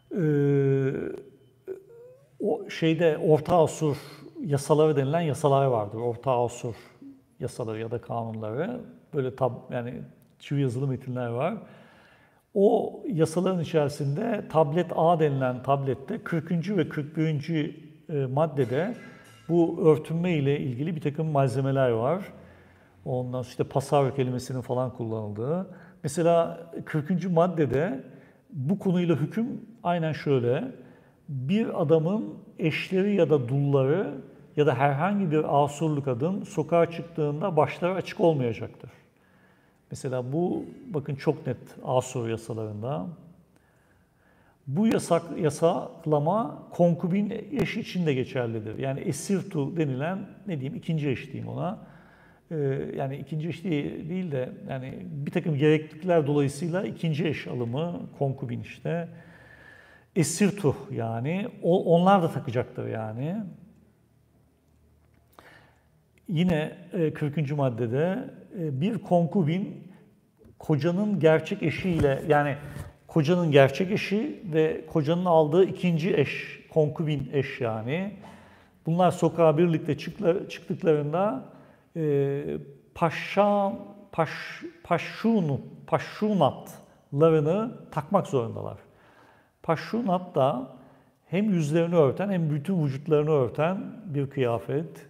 o şeyde Orta Asur yasaları denilen yasalar vardır. Orta Asur yasaları ya da kanunları. Böyle yani çivi yazılı metinler var. O yasaların içerisinde tablet A denilen tablette 40. ve 41. Maddede bu örtünme ile ilgili bir takım malzemeler var. Ondan sonra işte pasavra kelimesinin falan kullanıldığı. Mesela 40. maddede bu konuyla hüküm aynen şöyle. Bir adamın eşleri ya da dulları ya da herhangi bir asurlu kadın sokağa çıktığında başları açık olmayacaktır. Mesela bu bakın çok net Asur yasalarında. Bu yasaklama konkubin eş için de geçerlidir. Yani esirtu denilen ne diyeyim ikinci eş diyeyim ona. Yani ikinci eş değil de yani bir takım gereklilikler dolayısıyla ikinci eş alımı konkubin işte. Esirtu yani onlar da takacaktır yani. Yine 40. maddede bir konkubin kocanın gerçek eşiyle yani kocanın gerçek eşi ve kocanın aldığı ikinci eş, konkubin eş yani. Bunlar sokağa birlikte çıktıklarında paşşunatlarını takmak zorundalar. Paşşunat da hem yüzlerini örten hem bütün vücutlarını örten bir kıyafet.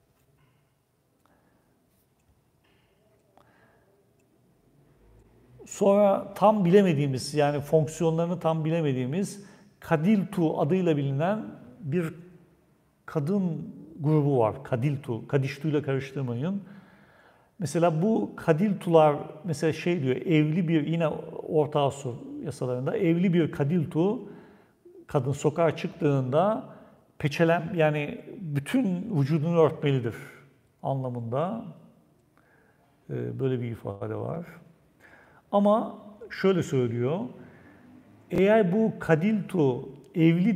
Sonra tam bilemediğimiz yani fonksiyonlarını tam bilemediğimiz kadiltu adıyla bilinen bir kadın grubu var. Kadiltu, kadiştu ile karıştırmayın. Mesela bu kadiltular mesela şey diyor evli bir yine Orta Asur yasalarında evli bir kadiltu kadın sokağa çıktığında peçelen yani bütün vücudunu örtmelidir anlamında böyle bir ifade var. Ama şöyle söylüyor, eğer bu kadiltu evli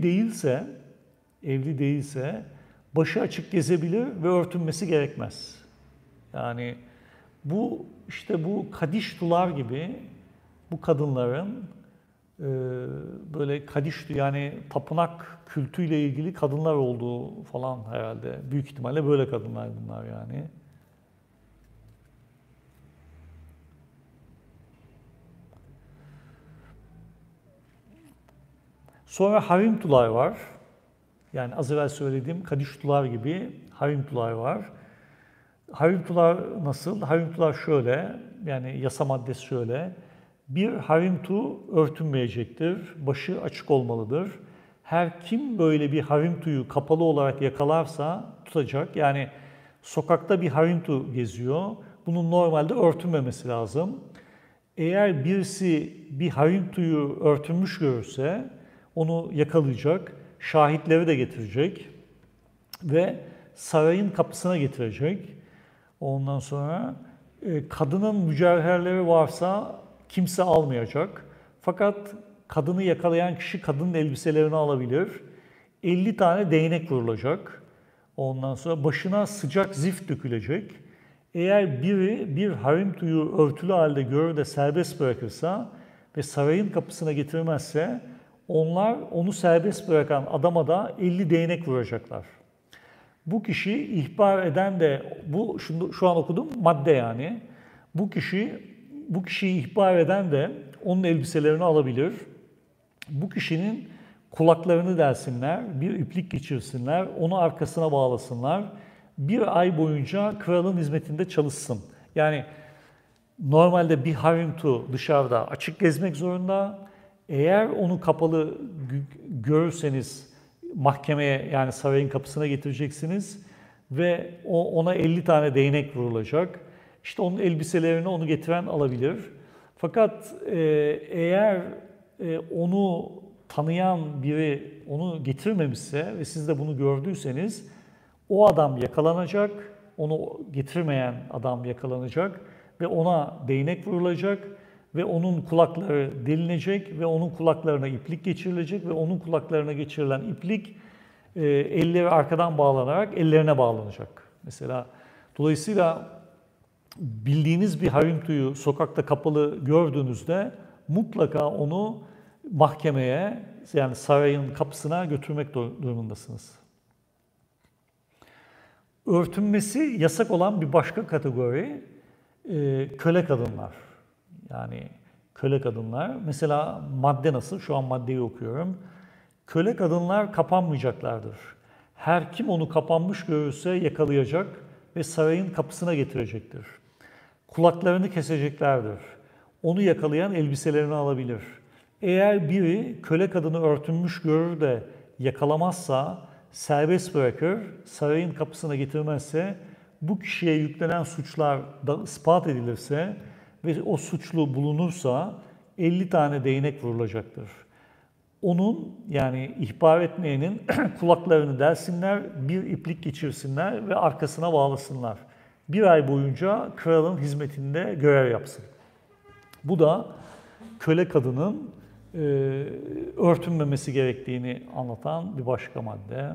değilse başı açık gezebilir ve örtünmesi gerekmez. Yani bu işte bu kadiştular gibi bu kadınların böyle Kadiştu yani tapınak kültüyle ilgili kadınlar olduğu falan herhalde. Büyük ihtimalle böyle kadınlar bunlar yani. Sonra Harimtular var. Yani az evvel söylediğim Kadiştular gibi Harimtular var. Harimtular nasıl? Harimtular şöyle, yani yasa maddesi şöyle. Bir harimtu örtünmeyecektir, başı açık olmalıdır. Her kim böyle bir harimtuyu kapalı olarak yakalarsa tutacak. Yani sokakta bir harimtu geziyor, bunun normalde örtünmemesi lazım. Eğer birisi bir harimtuyu örtünmüş görürse onu yakalayacak, şahitleri de getirecek ve sarayın kapısına getirecek. Ondan sonra kadının mücevherleri varsa kimse almayacak. Fakat kadını yakalayan kişi kadının elbiselerini alabilir. 50 tane değnek vurulacak. Ondan sonra başına sıcak zift dökülecek. Eğer biri bir harimtuyu örtülü halde görür de serbest bırakırsa ve sarayın kapısına getirmezse onlar onu serbest bırakan adama da 50 değnek vuracaklar. Bu kişi ihbar eden de, bu şu an okuduğum madde yani. Bu kişiyi ihbar eden de onun elbiselerini alabilir. Bu kişinin kulaklarını delsinler, bir iplik geçirsinler, onu arkasına bağlasınlar. Bir ay boyunca kralın hizmetinde çalışsın. Yani normalde bir harimtu dışarıda açık gezmek zorunda. Eğer onu kapalı görürseniz mahkemeye yani sarayın kapısına getireceksiniz ve ona 50 tane değnek vurulacak. İşte onun elbiselerini onu getiren alabilir. Fakat eğer onu tanıyan biri onu getirmemişse ve siz de bunu gördüyseniz o adam yakalanacak, onu getirmeyen adam yakalanacak ve ona değnek vurulacak ve onun kulakları delinecek ve onun kulaklarına iplik geçirilecek ve onun kulaklarına geçirilen iplik elleri arkadan bağlanarak ellerine bağlanacak. Mesela dolayısıyla bildiğiniz bir harimtuyu sokakta kapalı gördüğünüzde mutlaka onu mahkemeye yani sarayın kapısına götürmek durumundasınız. Örtünmesi yasak olan bir başka kategori köle kadınlar. Yani köle kadınlar. Mesela madde nasıl? Şu an maddeyi okuyorum. Köle kadınlar kapanmayacaklardır. Her kim onu kapanmış görürse yakalayacak ve sarayın kapısına getirecektir. Kulaklarını keseceklerdir. Onu yakalayan elbiselerini alabilir. Eğer biri köle kadını örtünmüş görür de yakalamazsa serbest bırakır, sarayın kapısına getirmezse bu kişiye yüklenen suçlar da ispat edilirse ve o suçlu bulunursa 50 tane değnek vurulacaktır. Onun yani ihbar etmeyenin kulaklarını delsinler, bir iplik geçirsinler ve arkasına bağlasınlar. Bir ay boyunca kralın hizmetinde görev yapsın. Bu da köle kadının örtünmemesi gerektiğini anlatan bir başka madde.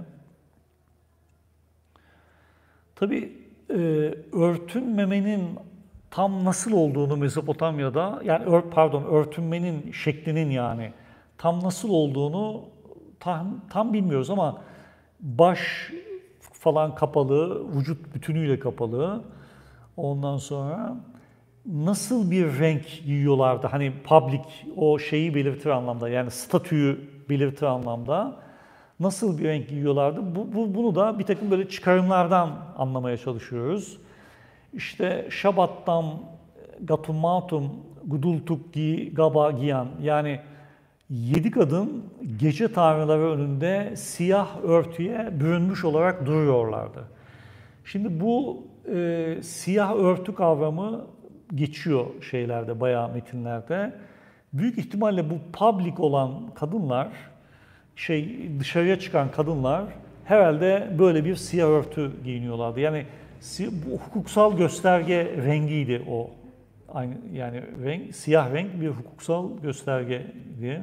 Tabii örtünmemenin tam nasıl olduğunu Mezopotamya'da, yani örtünmenin şeklinin yani tam nasıl olduğunu tam bilmiyoruz ama baş falan kapalı, vücut bütünüyle kapalı. Ondan sonra nasıl bir renk giyiyorlardı? Hani public o şeyi belirtir anlamda yani statüyü belirtir anlamda. Nasıl bir renk giyiyorlardı? Bunu da bir takım böyle çıkarımlardan anlamaya çalışıyoruz. İşte Şabattam, Gatumatum, Gudultuk Gaba giyan yani 7 kadın gece tanrıları önünde siyah örtüye bürünmüş olarak duruyorlardı. Şimdi bu siyah örtü kavramı geçiyor şeylerde, bayağı metinlerde. Büyük ihtimalle bu public olan kadınlar, dışarıya çıkan kadınlar herhalde böyle bir siyah örtü giyiniyorlardı. Yani bu hukuksal gösterge rengiydi o. Aynı yani siyah renk bir hukuksal göstergeydi.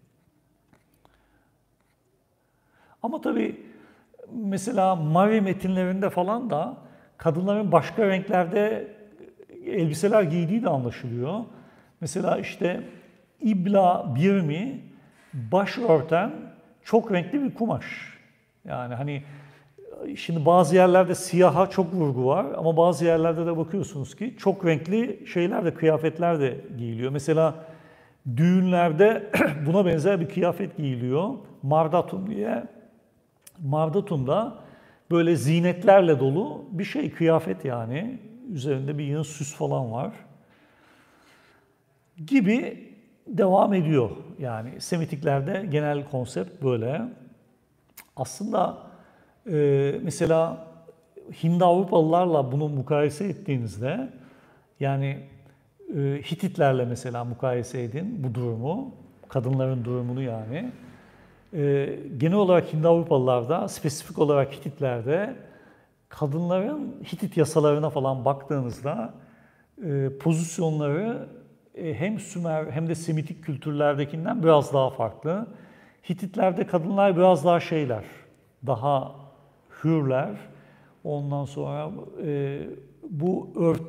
Ama tabii mesela Mari metinlerinde falan da kadınların başka renklerde elbiseler giydiği de anlaşılıyor. Mesela işte ibla birmi baş örten çok renkli bir kumaş. Yani hani şimdi bazı yerlerde siyaha çok vurgu var ama bazı yerlerde de bakıyorsunuz ki çok renkli şeyler de, kıyafetler de giyiliyor. Mesela düğünlerde buna benzer bir kıyafet giyiliyor. Mardatun diye. Mardatun da böyle zinetlerle dolu bir şey, kıyafet yani. Üzerinde bir yığın süs falan var. Gibi devam ediyor. Yani Semitiklerde genel konsept böyle. Aslında mesela Hindi-Avrupalılarla bunu mukayese ettiğinizde yani Hititlerle mesela mukayese edin bu durumu, kadınların durumunu yani. Genel olarak Hindi-Avrupalılarda, spesifik olarak Hititlerde kadınların Hitit yasalarına falan baktığınızda pozisyonları hem Sümer hem de Semitik kültürlerdekinden biraz daha farklı. Hititlerde kadınlar biraz daha şeyler, daha hürler. Ondan sonra bu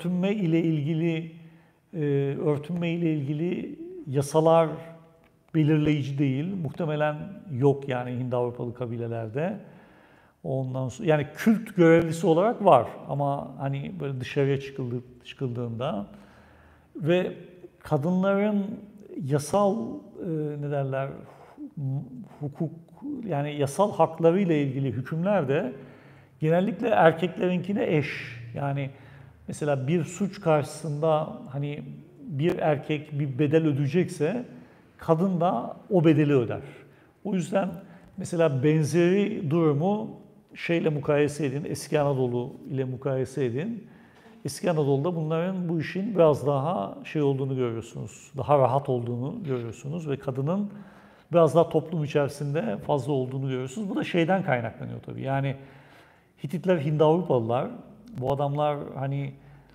örtünme ile ilgili yasalar belirleyici değil. Muhtemelen yok yani Hindi-Avrupalı kabilelerde. Ondan sonra yani kült görevlisi olarak var ama hani böyle dışarıya çıkıldığında ve kadınların yasal ne derler hukuk yani yasal hakları ile ilgili hükümler de genellikle erkeklerinkine eş. Yani mesela bir suç karşısında hani bir erkek bir bedel ödeyecekse kadın da o bedeli öder. O yüzden mesela benzeri durumu şeyle mukayese edin, Eski Anadolu ile mukayese edin. Eski Anadolu'da bunların bu işin biraz daha şey olduğunu görüyorsunuz. Daha rahat olduğunu görüyorsunuz ve kadının biraz daha toplum içerisinde fazla olduğunu görüyorsunuz. Bu da şeyden kaynaklanıyor tabii. Yani Hititler, Hindi-Avrupalılar, bu adamlar hani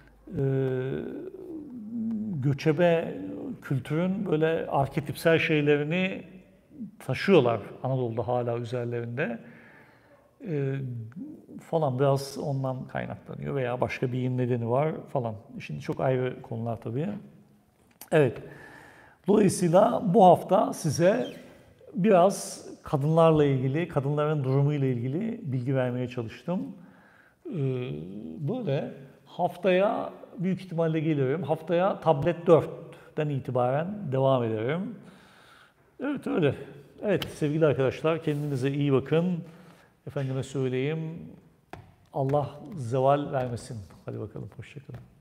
göçebe kültürün böyle arketipsel şeylerini taşıyorlar Anadolu'da hala üzerlerinde. Falan biraz ondan kaynaklanıyor veya başka bir nedeni var falan. Şimdi çok ayrı konular tabii. Evet. Dolayısıyla bu hafta size biraz kadınlarla ilgili, kadınların durumuyla ilgili bilgi vermeye çalıştım. Böyle haftaya büyük ihtimalle geliyorum. Haftaya tablet 4'ten itibaren devam ederim. Evet öyle. Evet sevgili arkadaşlar kendinize iyi bakın. Efendime söyleyeyim Allah zeval vermesin. Hadi bakalım hoşça kalın.